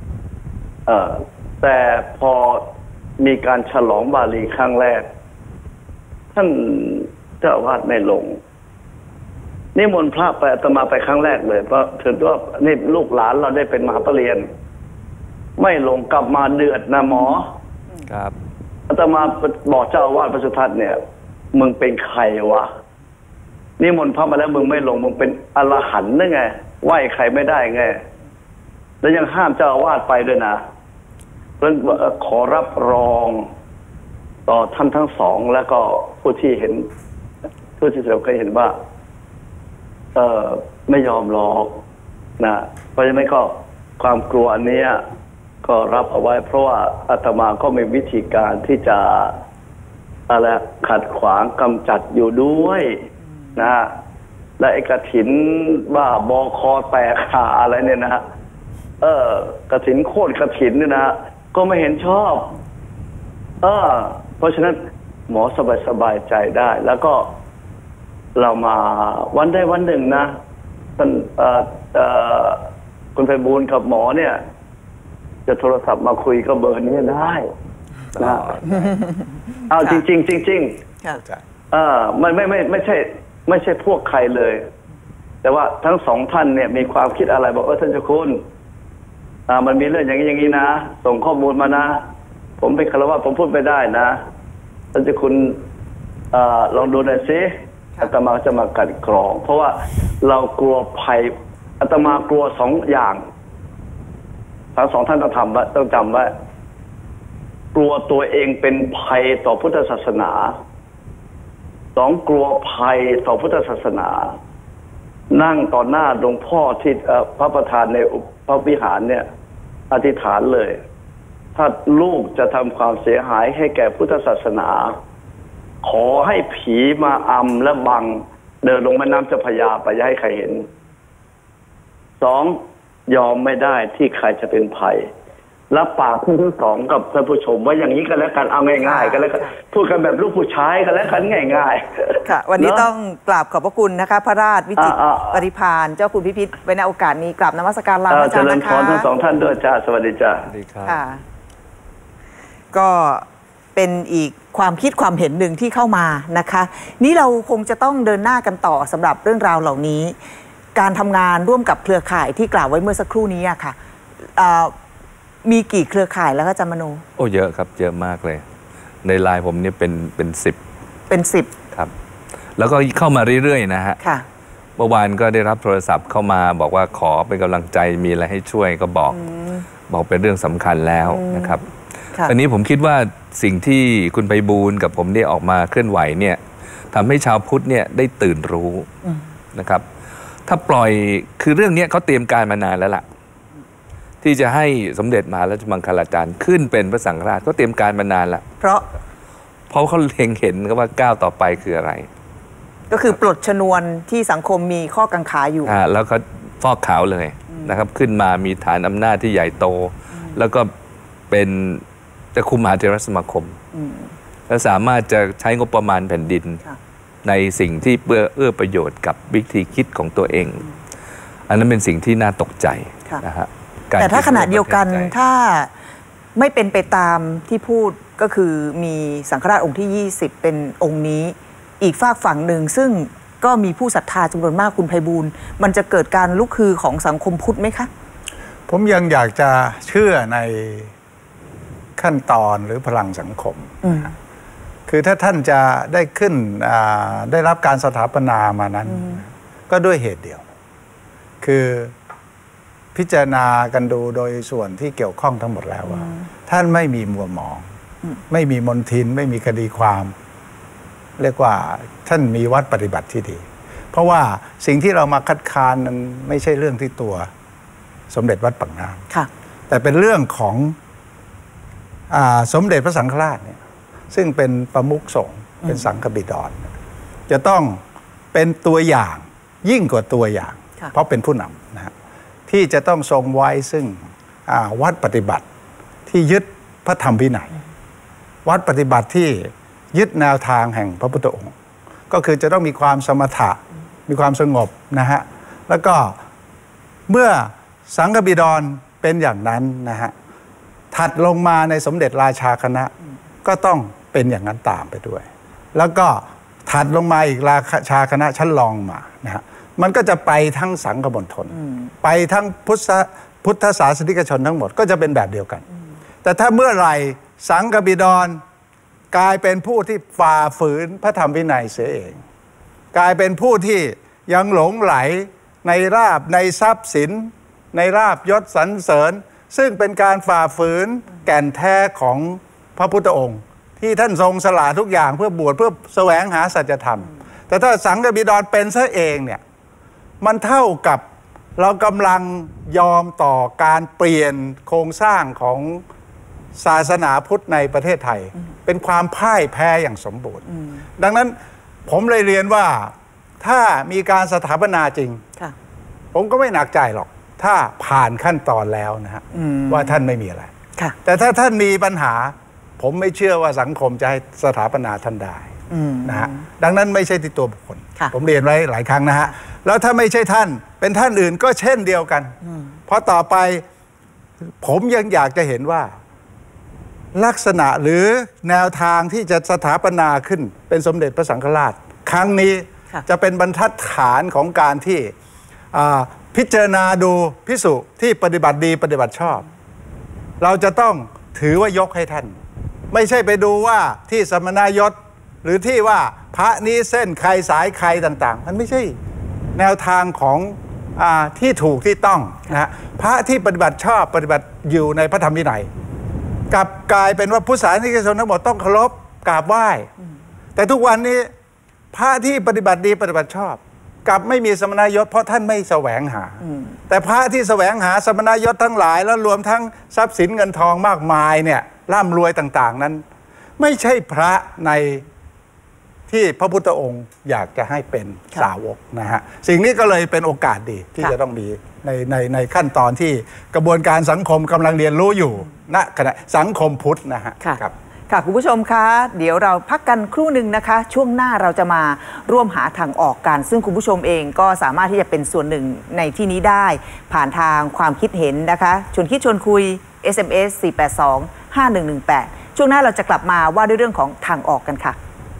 แต่พอมีการฉลองบาลีครั้งแรกท่านเจ้าอาวาสไม่ลงนิมนต์พระไปอาตมาไปครั้งแรกเลยเพราะถือว่านี่ลูกหลานเราได้เป็นมหาปรริญญาไม่ลงกลับมาเดือดนะหมอครับอาตมาบอกเจ้าอาวาสพระสุทัศน์เนี่ยมึงเป็นใครวะนิมนต์พระมาแล้วมึงไม่ลงมึงเป็นอรหันต์ได้ไงไหว้ใครไม่ได้ไงแล้วยังห้ามเจ้าอาวาสไปด้วยนะเรื่องขอรับรองต่อท่านทั้งสองแล้วก็ผู้ที่เห็นผู้ที่เราเคยเห็นว่าเออไม่ยอมหรอกนะเพราะฉะนั้นก็ความกลัวอันนี้ก็รับเอาไว้เพราะว่าอาตมาก็มีวิธีการที่จะอะไรขัดขวางกำจัดอยู่ด้วยนะและไอ้กฐินว่าบอคอแตกขาอะไรเนี่ยนะเออกฐินโคตรกฐินเนี่ยนะก็ไม่เห็นชอบเออเพราะฉะนั้นหมอสบายสบายใจได้แล้วก็เรามาวันได้วันหนึ่งนะท่านคุณไพบูลย์กับหมอเนี่ยจะโทรศัพท์มาคุยก็เบอร์นี้ได้นะเอาจริงจริงจริงจริงเออไม่ไม่ไม่ไม่ใช่ไม่ใช่พวกใครเลยแต่ว่าทั้งสองท่านเนี่ยมีความคิดอะไรบอกเออท่านเจ้าคุณอ่ามันมีเรื่องอย่างนี้อย่างนี้นะส่งข้อมูลมานะผมเป็นคารวะผมพูดไม่ได้นะท่านเจ้าคุณอ่าลองดูหน่อยสิอาตมาจะมากัดกรองเพราะว่าเรากลัวภัยอาตมากลัวสองอย่างทั้งสองท่านต้องทำว่าต้องจำว่ากลัวตัวเองเป็นภัยต่อพุทธศาสนาสองกลัวภัยต่อพุทธศาสนานั่งต่อหน้าหลวงพ่อที่พระประธานในพระวิหารเนี่ยอธิษฐานเลยถ้าลูกจะทำความเสียหายให้แก่พุทธศาสนาขอให้ผีมาอำและบังเดินลงแม่น้ำเจ้าพระยาไปอย่าให้ใครเห็นสองยอมไม่ได้ที่ใครจะเป็นภัยรับปากทั้งสองกับท่านผู้ชมว่าอย่างนี้กันแล้วกันเอาง่ายๆกันแล้วกันพูดกันแบบลูกผู้ชายกันแล้วกันง่ายๆค่ะวันนี้ต้องกราบขอบพระคุณนะคะพระราชวิจิตรปริภาณเจ้าคุณพิพิธไว้ในโอกาสนี้กราบนมัสการลาอาจารย์นะคะทั้งสองท่านด้วยจ้าสวัสดีจ้าสวัสดีครับก็เป็นอีกความคิดความเห็นหนึ่งที่เข้ามานะคะนี่เราคงจะต้องเดินหน้ากันต่อสำหรับเรื่องราวเหล่านี้การทำงานร่วมกับเครือข่ายที่กล่าวไว้เมื่อสักครู่นี้ค่ะมีกี่เครือข่ายแล้วอาจารย์มโนโอ้เยอะครับเยอะมากเลยในไลน์ผมเนี่ยเป็นเป็นสิบเป็นสิบครับแล้วก็เข้ามาเรื่อยๆนะฮะค่ะเมื่อวานก็ได้รับโทรศัพท์เข้ามาบอกว่าขอเป็นกำลังใจมีอะไรให้ช่วยก็บอกบอกเป็นเรื่องสำคัญแล้วนะครับอันนี้ผมคิดว่าสิ่งที่คุณไพบูลย์กับผมได้ออกมาเคลื่อนไหวเนี่ยทำให้ชาวพุทธเนี่ยได้ตื่นรู้นะครับถ้าปล่อยคือเรื่องนี้เขาเตรียมการมานานแล้วล่ะที่จะให้สมเด็จมหาราชมังคลาจารย์ขึ้นเป็นพระสังฆราชก็เตรียมการมานานละเพราะเพราะเขาเล็งเห็นว่าก้าวต่อไปคืออะไรก็คือปลดชนวนที่สังคมมีข้อกังขาอยู่อ่าแล้วก็ฟอกขาวเลยนะครับขึ้นมามีฐานอำนาจที่ใหญ่โตแล้วก็เป็นจะคุมมหาเถรสมาคมและสามารถจะใช้งบประมาณแผ่นดินในสิ่งที่เพื่อเอื้อประโยชน์กับวิธีคิดของตัวเองอันนั้นเป็นสิ่งที่น่าตกใจนะฮะแต่ถ้าขณะเดียวกันถ้าไม่เป็นไปตามที่พูดก็คือมีสังฆราชองค์ที่ยี่สิบเป็นองค์นี้อีกฝากฝั่งหนึ่งซึ่งก็มีผู้ศรัทธาจำนวนมากคุณไพบูลย์มันจะเกิดการลุกฮือของสังคมพุทธไหมคะผมยังอยากจะเชื่อในคขั้นตอนหรือพลังสังคมคือถ้าท่านจะได้ขึ้นได้รับการสถาปนามานั้นก็ด้วยเหตุเดียวคือพิจารณากันดูโดยส่วนที่เกี่ยวข้องทั้งหมดแล้วว่าท่านไม่มีมัวหมองไม่มีมนทินไม่มีคดีความเรียกว่าท่านมีวัดปฏิบัติที่ดีเพราะว่าสิ่งที่เรามาคัดค้านนั้นไม่ใช่เรื่องที่ตัวสมเด็จวัดปากน้ำแต่เป็นเรื่องของอ่าสมเด็จพระสังฆราชเนี่ยซึ่งเป็นประมุขสงฆ์เป็นสังฆบิดรจะต้องเป็นตัวอย่างยิ่งกว่าตัวอย่างเพราะเป็นผู้นำนะฮะที่จะต้องทรงไว้ซึ่งวัดปฏิบัติที่ยึดพระธรรมวินัยวัดปฏิบัติที่ยึดแนวทางแห่งพระพุทธองค์ก็คือจะต้องมีความสมถะมีความสงบนะฮะแล้วก็เมื่อสังฆบิดรเป็นอย่างนั้นนะฮะถัดลงมาในสมเด็จราชาคณะก็ต้องเป็นอย่างนั้นตามไปด้วยแล้วก็ถัดลงมาอีกราชาคณะชั้นรองมานะฮะมันก็จะไปทั้งสังฆมณฑลไปทั้งพุทธพุทธศาสนิกชนทั้งหมดก็จะเป็นแบบเดียวกันแต่ถ้าเมื่อไหร่สังฆบิดรกลายเป็นผู้ที่ฝ่าฝืนพระธรรมวินัยเสียเองกลายเป็นผู้ที่ยังหลงไหลในราบในทรัพย์สินในราบยศสรรเสริญซึ่งเป็นการฝ่าฝืนแก่นแท้ของพระพุทธองค์ที่ท่านทรงสละทุกอย่างเพื่อบวชเพื่อแสวงหาสัจธรรมแต่ถ้าสังฆบิดรเป็นซะเองเนี่ยมันเท่ากับเรากำลังยอมต่อการเปลี่ยนโครงสร้างของศาสนาพุทธในประเทศไทยเป็นความพ่ายแพ้อย่างสมบูรณ์ดังนั้นผมเลยเรียนว่าถ้ามีการสถาปนาจริงผมก็ไม่หนักใจหรอกถ้าผ่านขั้นตอนแล้วนะฮะว่าท่านไม่มีอะไรแต่ถ้าท่านมีปัญหาผมไม่เชื่อว่าสังคมจะให้สถาปนาท่านได้นะฮะดังนั้นไม่ใช่ที่ตัวบุคคลผมเรียนไว้หลายครั้งนะฮะแล้วถ้าไม่ใช่ท่านเป็นท่านอื่นก็เช่นเดียวกันเพราะต่อไปผมยังอยากจะเห็นว่าลักษณะหรือแนวทางที่จะสถาปนาขึ้นเป็นสมเด็จพระสังฆราชครั้งนี้จะเป็นบรรทัดฐานของการที่พิจารณาดูภิกษุที่ปฏิบัติดีปฏิบัติชอบเราจะต้องถือว่ายกให้ท่านไม่ใช่ไปดูว่าที่สมณยศหรือที่ว่าพระนี้เส้นใครสายใครต่างๆมันไม่ใช่แนวทางของอ่าที่ถูกที่ต้องนะฮะพระที่ปฏิบัติชอบปฏิบัติอยู่ในพระธรรมวินัยกลับกลายเป็นว่าพุทธศาสนิกชนทั้งหมดต้องเคารพกราบไหว้แต่ทุกวันนี้พระที่ปฏิบัติดีปฏิบัติชอบกลับไม่มีสมณยศเพราะท่านไม่แสวงหาแต่พระที่แสวงหาสมณยศทั้งหลายแล้วรวมทั้งทรัพย์สินเงินทองมากมายเนี่ยร่ำรวยต่างๆนั้นไม่ใช่พระในที่พระพุทธองค์อยากจะให้เป็นสาวกนะฮะสิ่งนี้ก็เลยเป็นโอกาสดีที่จะต้องมีในในในขั้นตอนที่กระบวนการสังคมกำลังเรียนรู้อยู่ณขณะสังคมพุทธนะฮะครับค่ะคุณผู้ชมคะเดี๋ยวเราพักกันครู่หนึ่งนะคะช่วงหน้าเราจะมาร่วมหาทางออกกันซึ่งคุณผู้ชมเองก็สามารถที่จะเป็นส่วนหนึ่งในที่นี้ได้ผ่านทางความคิดเห็นนะคะชวนคิดชวนคุย เอส เอ็ม เอส สี่ แปด สอง ห้า หนึ่ง หนึ่ง แปด ช่วงหน้าเราจะกลับมาว่าด้วยเรื่องของทางออกกันค่ะ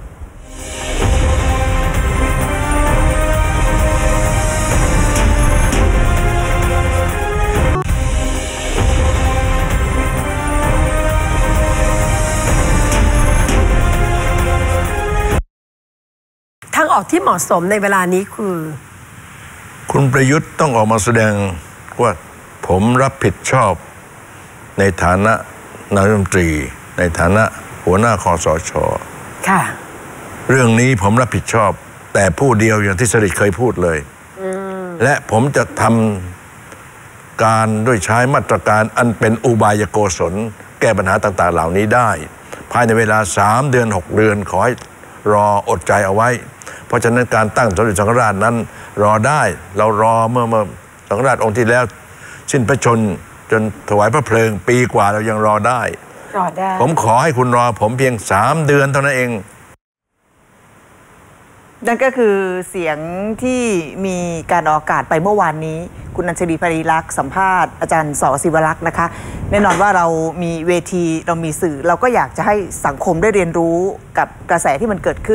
ทางออกที่เหมาะสมในเวลานี้คือคุณประยุทธ์ต้องออกมาแสดงว่าผมรับผิดชอบในฐานะนายกรัฐมนตรีในฐานะหัวหน้าคสช.ค่ะเรื่องนี้ผมรับผิดชอบแต่ผู้เดียวอย่างที่สฤษดิ์เคยพูดเลยและผมจะทำการด้วยใช้มาตรการอันเป็นอุบายโกศลแก้ปัญหาต่างๆเหล่านี้ได้ภายในเวลาสามเดือนหกเดือนขอให้รออดใจเอาไว้เพราะฉะนั้นการตั้งสมเด็จสังฆราชนั้นรอได้เรารอเมื่อเมื่อสังฆราชองค์ที่แล้วสิ้นพระชนม์จนถวายพระเพลิงปีกว่าเรายังรอได้รอได้ผมขอให้คุณรอผมเพียงสามเดือนเท่านั้นเองนั่นก็คือเสียงที่มีการออกอากาศไปเมื่อวานนี้คุณอัญชลี ภริลักษณ์สัมภาษณ์อาจารย์ส.ศิวลักษณ์นะคะแน่นอนว่าเรามีเวทีเรามีสื่อเราก็อยากจะให้สังคมได้เรียนรู้กับกระแสที่มันเกิดขึ้น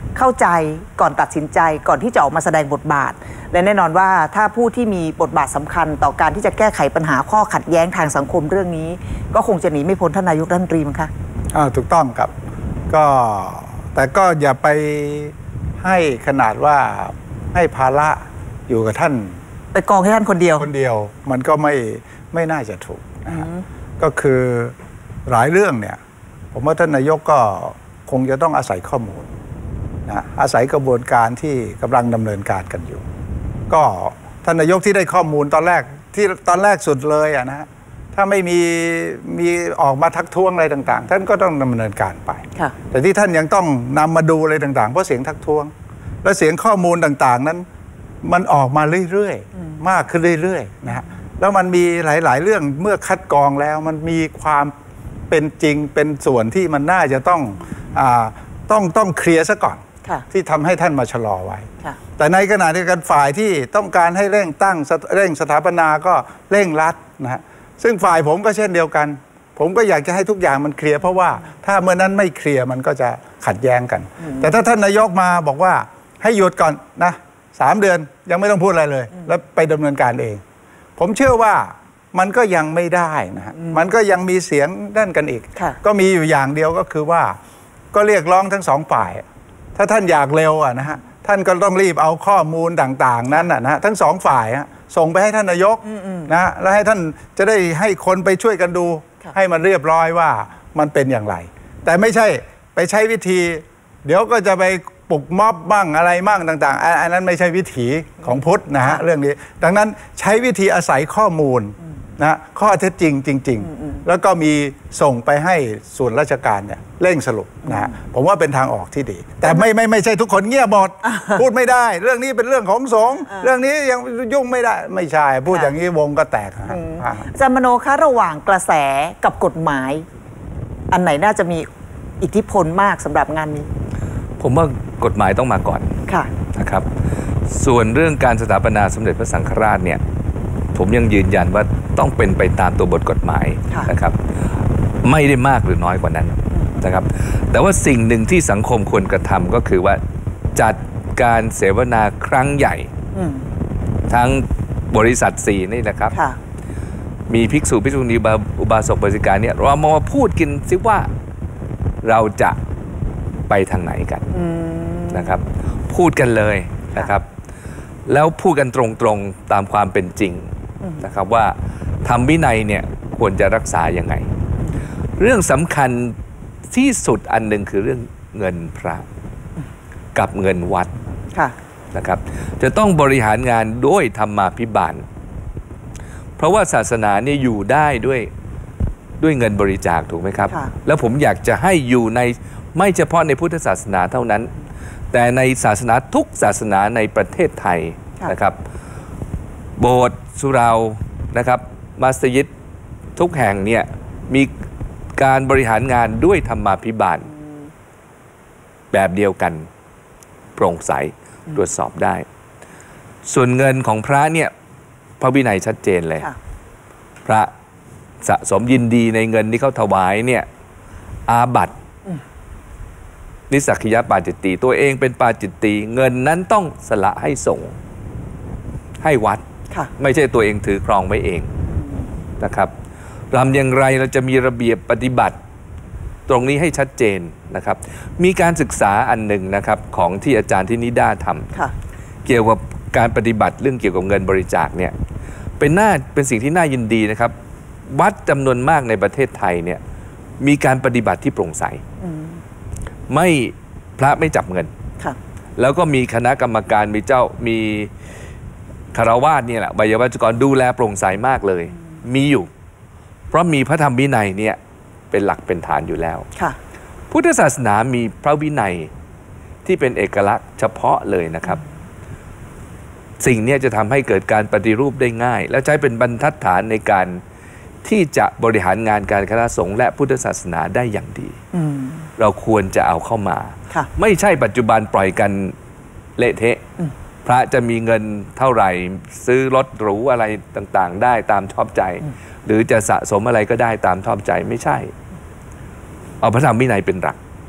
เข้าใจก่อนตัดสินใจก่อนที่จะออกมาแสดงบทบาทและแน่นอนว่าถ้าผู้ที่มีบทบาทสำคัญต่อการที่จะแก้ไขปัญหาข้อขัดแย้งทางสังคมเรื่องนี้ก็คงจะหนีไม่พ้นท่านนายกรัฐมนตรีมั้งคะอ่าถูกต้องครับก็แต่ก็อย่าไปให้ขนาดว่าให้ภาระอยู่กับท่านไปกองให้ท่านคนเดียวคนเดียวมันก็ไม่ไม่น่าจะถูกนะฮะก็คือหลายเรื่องเนี่ยผมว่าท่านนายกก็คงจะต้องอาศัยข้อมูลนะอาศัยกระบวนการที่กำลังดำเนินการกันอยู่ก็ท่านนายกที่ได้ข้อมูลตอนแรกที่ตอนแรกสุดเลยอะนะถ้าไม่มีมีออกมาทักท้วงอะไรต่างๆท่านก็ต้องดำเนินการไปแต่ที่ท่านยังต้องนำมาดูอะไรต่างๆเพราะเสียงทักท้วงและเสียงข้อมูลต่างๆนั้นมันออกมาเรื่อยๆมากขึ้นเรื่อยๆนะฮะแล้วมันมีหลายๆเรื่องเมื่อคัดกรองแล้วมันมีความเป็นจริงเป็นส่วนที่มันน่าจะต้องอ่าต้องต้องเคลียร์ซะก่อนที่ทำให้ท่านมาชะลอไว้แต่ในขณะเดียวกันฝ่ายที่ต้องการให้เร่งตั้งเร่งสถาปนาก็เร่งรัดนะฮะซึ่งฝ่ายผมก็เช่นเดียวกันผมก็อยากจะให้ทุกอย่างมันเคลียร์เพราะว่าถ้าเมื่อนั้นไม่เคลียร์มันก็จะขัดแย้งกันแต่ถ้าท่านนายกมาบอกว่าให้หยุดก่อนนะสามเดือนยังไม่ต้องพูดอะไรเลยแล้วไปดำเนินการเองผมเชื่อว่ามันก็ยังไม่ได้นะฮะมันก็ยังมีเสียงด้านกันอีกก็มีอยู่อย่างเดียวก็คือว่าก็เรียกร้องทั้งสองฝ่ายถ้าท่านอยากเร็วอ่ะนะฮะท่านก็ต้องรีบเอาข้อมูลต่างๆนั้นนะฮะทั้งสองฝ่ายส่งไปให้ท่านนายกนะแล้วให้ท่านจะได้ให้คนไปช่วยกันดูให้มันเรียบร้อยว่ามันเป็นอย่างไรแต่ไม่ใช่ไปใช้วิธีเดี๋ยวก็จะไปปลุกม็อบบ้างอะไรบ้างต่างๆอันนั้นไม่ใช่วิถีของพุทธนะฮะเรื่องนี้ดังนั้นใช้วิธีอาศัยข้อมูลนะข้อเท็จจริงจริงๆแล้วก็มีส่งไปให้ส่วนราชการเนี่ยเร่งสรุปนะฮะผมว่าเป็นทางออกที่ดีแต่ไม่ไม่ไม่ใช่ทุกคนเงียบหมดพูดไม่ได้เรื่องนี้เป็นเรื่องของสงฆ์เรื่องนี้ยังยุ่งไม่ได้ไม่ใช่พูดอย่างนี้วงก็แตกฮะอาจารย์มโนคะระหว่างกระแสกับกฎหมายอันไหนน่าจะมีอิทธิพลมากสำหรับงานนี้ผมว่ากฎหมายต้องมาก่อนนะครับส่วนเรื่องการสถาปนาสมเด็จพระสังฆราชเนี่ยผมยังยืนยันว่าต้องเป็นไปตามตัวบทกฎหมายนะครับไม่ได้มากหรือน้อยกว่านั้นนะครับแต่ว่าสิ่งหนึ่งที่สังคมควรกระทำก็คือว่าจัดการเสวนาครั้งใหญ่ทั้งบริษัทสี่นี่แหละครับมีภิกษุภิกษุณีอุบาสกบาสิกาเนี่ยเรามาพูดกันซิว่าเราจะไปทางไหนกันนะครับพูดกันเลยนะครับแล้วพูดกันตรงๆตามความเป็นจริงนะครับว่าธรรมวินัยเนี่ยควรจะรักษายังไงเรื่องสำคัญที่สุดอันหนึ่งคือเรื่องเงินพระกับเงินวัดนะครับจะต้องบริหารงานด้วยธรรมาภิบาลเพราะว่าศาสนาเนี่ยอยู่ได้ด้วยด้วยเงินบริจาคถูกไหมครับแล้วผมอยากจะให้อยู่ในไม่เฉพาะในพุทธศาสนาเท่านั้นแต่ในศาสนาทุกศาสนาในประเทศไทยนะครับโบสถ์สุเหร่านะครับมัสยิดทุกแห่งเนี่ยมีการบริหารงานด้วยธรรมาภิบาลแบบเดียวกันโปร่งใสตรวจสอบได้ส่วนเงินของพระเนี่ยพระวินัยชัดเจนเลยพระสะสมยินดีในเงินที่เขาถวายเนี่ยอาบัตินิสักขิยปาจิตติตัวเองเป็นปาจิตติเงินนั้นต้องสละให้สงฆ์ให้วัดไม่ใช่ตัวเองถือครองไว้เองนะครับทำอย่างไรเราจะมีระเบียบปฏิบัติตรงนี้ให้ชัดเจนนะครับมีการศึกษาอันหนึ่งนะครับของที่อาจารย์ที่นิด้าทำเกี่ยวกับการปฏิบัติเรื่องเกี่ยวกับเงินบริจาคเนี่ยเป็นน่าเป็นสิ่งที่น่ายินดีนะครับวัดจำนวนมากในประเทศไทยเนี่ยมีการปฏิบัติที่โปร่งใสไม่พระไม่จับเงินแล้วก็มีคณะกรรมการมีเจ้ามีคฤหัสถ์เนี่ยแหละไวยาวัจกรดูแลโปร่งใสมากเลยมีอยู่เพราะมีพระธรรมวินัยเนี่ยเป็นหลักเป็นฐานอยู่แล้วพุทธศาสนามีพระวินัยที่เป็นเอกลักษณ์เฉพาะเลยนะครับสิ่งนี้จะทำให้เกิดการปฏิรูปได้ง่ายและใช้เป็นบรรทัดฐานในการที่จะบริหารงานการคณะสงฆ์และพุทธศาสนาได้อย่างดีเราควรจะเอาเข้ามาไม่ใช่ปัจจุบันปล่อยกันเละเทะพระจะมีเงินเท่าไหร่ซื้อรถหรูอะไรต่างๆได้ตามชอบใจหรือจะสะสมอะไรก็ได้ตามชอบใจไม่ใช่เอาพระธรรมวินัยเป็นหลัก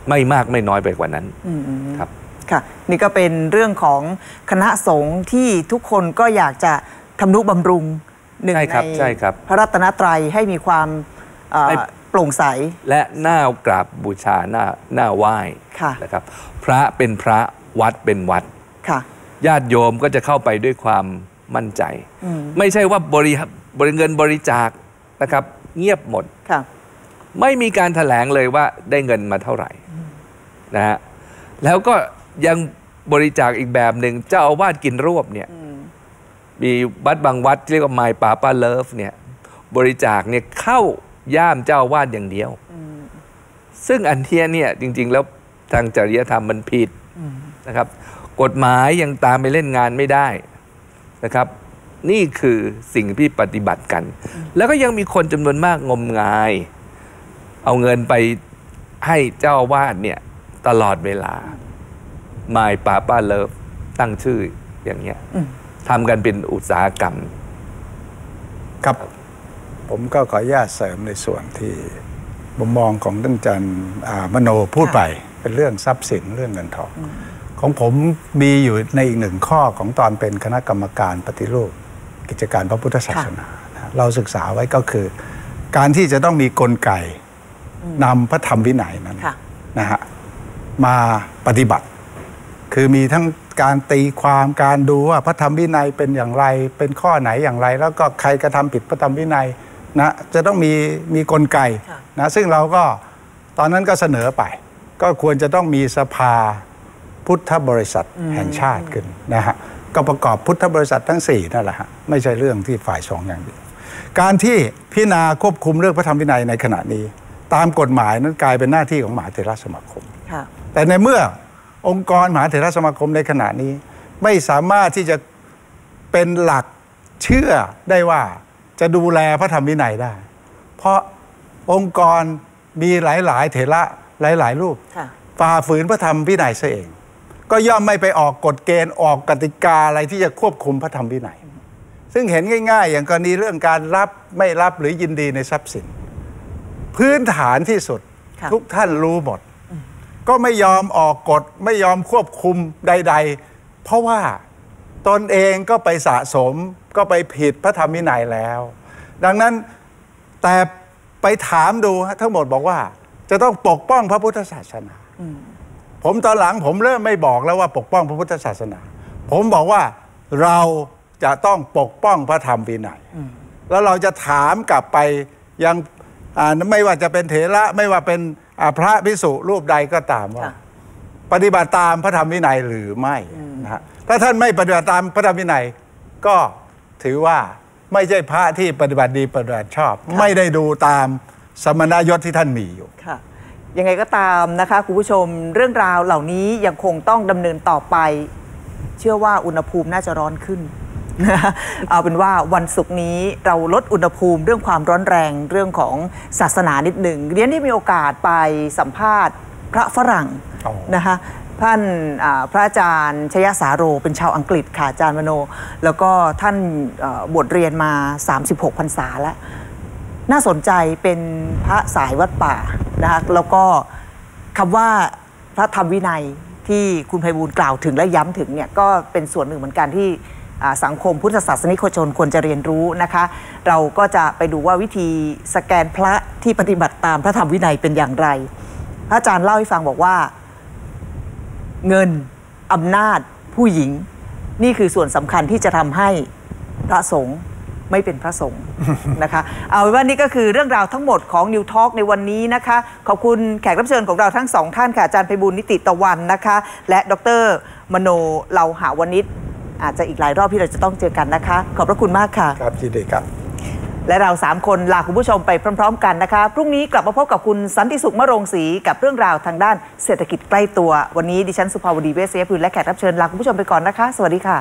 ไม่มากไม่น้อยไปกว่านั้นครับค่ะนี่ก็เป็นเรื่องของคณะสงฆ์ที่ทุกคนก็อยากจะทำนุบำรุงหนึ่งในพระรัตนตรัยให้มีความโปร่งใสและน่ากราบบูชาหน้าหน้าไหว้นะครับพระเป็นพระวัดเป็นวัดญาติโยมก็จะเข้าไปด้วยความมั่นใจไม่ใช่ว่าบริบริเงินบริจาคนะครับเงียบหมดไม่มีการแถลงเลยว่าได้เงินมาเท่าไหร่นะฮะแล้วก็ยังบริจาคอีกแบบหนึ่งเจ้าอาวาสกินรวบเนี่ยมีวัดบางวัดเรียกว่า My Papa Love เนี่ยบริจาคเนี่ยเข้าย่ามเจ้าอาวาสอย่างเดียวซึ่งอันเทียเนี่ยจริงๆแล้วทางจริยธรรมมันผิดนะครับกฎหมายยังตามไปเล่นงานไม่ได้นะครับนี่คือสิ่งที่ปฏิบัติกันแล้วก็ยังมีคนจำนวนมากงมงายเอาเงินไปให้เจ้าอาวาสเนี่ยตลอดเวลา My Papa Love ตั้งชื่ออย่างเงี้ยทำกันเป็นอุตสาหกรรมครับผมก็ขออนุญาตเสริมในส่วนที่มุมมองของท่านอาจารย์มโนพูดไปเป็นเรื่องทรัพย์สินเรื่องเงินทองของผมมีอยู่ในอีกหนึ่งข้อของตอนเป็นคณะกรรมการปฏิรูปกิจการพระพุทธศาสนาเราศึกษาไว้ก็คือการที่จะต้องมีกลไกนำพระธรรมวินัยนั้นนะฮะมาปฏิบัติคือมีทั้งการตีความการดูว่าพระธรรมวินัยเป็นอย่างไรเป็นข้อไหนอย่างไรแล้วก็ใครกระทำผิดพระธรรมวินัยนะจะต้องมีมีกลไกนะซึ่งเราก็ตอนนั้นก็เสนอไปก็ควรจะต้องมีสภาพุทธบริษัทแห่งชาติขึ้นนะฮะก็ประกอบพุทธบริษัททั้งสี่นั่นแหละฮะไม่ใช่เรื่องที่ฝ่ายสองอย่างเดียวการที่พิจารณาควบคุมเรื่องพระธรรมวินัยในขณะนี้ตามกฎหมายนั้นกลายเป็นหน้าที่ของมหาเถรสมาคมแต่ในเมื่อองค์กรมหาเถรสมาคมในขณะนี้ไม่สามารถที่จะเป็นหลักเชื่อได้ว่าจะดูแลพระธรรมวินัยได้เพราะองค์กรมีหลายๆเถระหลายๆรูปฝ่าฝืนพระธรรมวินัยซะเองก็ย่อมไม่ไปออกกฎเกณฑ์ออกกติกาอะไรที่จะควบคุมพระธรรมวินัยซึ่งเห็นง่ายๆอย่างกรณีเรื่องการรับไม่รับหรือยินดีในทรัพย์สินพื้นฐานที่สุดทุกท่านรู้หมดก็ไม่ยอมออกกฎไม่ยอมควบคุมใดๆเพราะว่าตนเองก็ไปสะสมก็ไปผิดพระธรรมวินัยแล้วดังนั้นแต่ไปถามดูทั้งหมดบอกว่าจะต้องปกป้องพระพุทธศาสนาผมตอนหลังผมเริ่มไม่บอกแล้วว่าปกป้องพระพุทธศาสนาผมบอกว่าเราจะต้องปกป้องพระธรรมวินัยแล้วเราจะถามกลับไปยังไม่ว่าจะเป็นเถระไม่ว่าเป็นพระภิกษุรูปใดก็ตามว่าปฏิบัติตามพระธรรมวินัยหรือไม่นะฮะถ้าท่านไม่ปฏิบัติตามพระธรรมวินัยก็ถือว่าไม่ใช่พระที่ปฏิบัติดีปฏิบัติชอบไม่ได้ดูตามสมณยศที่ท่านมีอยู่ยังไงก็ตามนะคะคุณผู้ชมเรื่องราวเหล่านี้ยังคงต้องดำเนินต่อไปเชื่อว่าอุณหภูมิน่าจะร้อนขึ้นเอาเป็นว่าวันศุกร์นี้เราลดอุณหภูมิเรื่องความร้อนแรงเรื่องของศาสนานิดหนึ่งเรียนได้มีโอกาสไปสัมภาษณ์พระฝรั่งนะคะท่านพระอาจารย์ชยสาโรเป็นชาวอังกฤษค่ะอาจารย์มโนแล้วก็ท่านบวชเรียนมาสามสิบหกพรรษาแล้วน่าสนใจเป็นพระสายวัดป่านะคะแล้วก็คำว่าพระธรรมวินัยที่คุณไพบูลย์กล่าวถึงและย้ำถึงเนี่ยก็เป็นส่วนหนึ่งเหมือนกันที่สังคมพุทธศาสนิกชนควรจะเรียนรู้นะคะเราก็จะไปดูว่าวิธีสแกนพระที่ปฏิบัติตามพระธรรมวินัยเป็นอย่างไรพระอาจารย์เล่าให้ฟังบอกว่าเงินอำนาจผู้หญิงนี่คือส่วนสำคัญที่จะทำให้พระสงฆ์ไม่เป็นพระสงฆ์นะคะเอาเป็นว่านี่ก็คือเรื่องราวทั้งหมดของ New Talk ในวันนี้นะคะขอบคุณแขกรับเชิญของเราทั้งสองท่านค่ะอาจารย์ไพบูลย์นิติตะวันนะคะและดร.มโนเลาหาวนิชอาจจะอีกหลายรอบที่เราจะต้องเจอกันนะคะขอบพระคุณมากค่ะครับยินดีครับและเราสามคนลาคุณผู้ชมไปพร้อมๆกันนะคะพรุ่งนี้กลับมาพบกับคุณสันติสุขมะโรงศรีกับเรื่องราวทางด้านเศรษฐกิจใกล้ตัววันนี้ดิฉันสุภาวดีเวชยภูลและแขกรับเชิญลาคุณผู้ชมไปก่อนนะคะสวัสดีค่ะ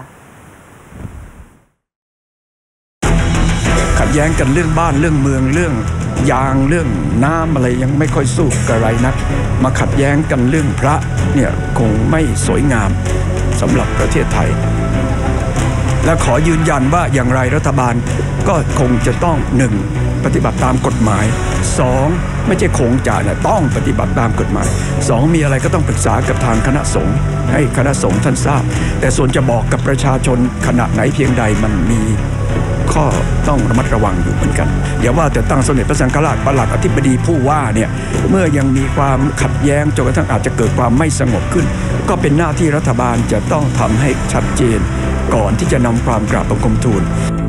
ขัดแย้งกันเรื่องบ้านเรื่องเมืองเรื่องยางเรื่องน้ำอะไรยังไม่ค่อยสู้กับไรนักมาขัดแย้งกันเรื่องพระเนี่ยคงไม่สวยงามสำหรับประเทศไทยและขอยืนยันว่าอย่างไรรัฐบาลก็คงจะต้องหนึ่งปฏิบัติตามกฎหมายสองไม่ใช่คงจะนะต้องปฏิบัติตามกฎหมายสองมีอะไรก็ต้องปรึกษากับทางคณะสงฆ์ให้คณะสงฆ์ท่านทราบแต่ส่วนจะบอกกับประชาชนขณะไหนเพียงใดมันมีข้อต้องระมัดระวังอยู่เหมือนกันอย่าว่าแต่ตั้งสมเด็จพระสังฆราชปลัดอธิบดีผู้ว่าเนี่ยเมื่อยังมีความขัดแย้งจนกระทั่งอาจจะเกิดความไม่สงบขึ้นก็เป็นหน้าที่รัฐบาลจะต้องทำให้ชัดเจนก่อนที่จะนำความกราบบังคมทูล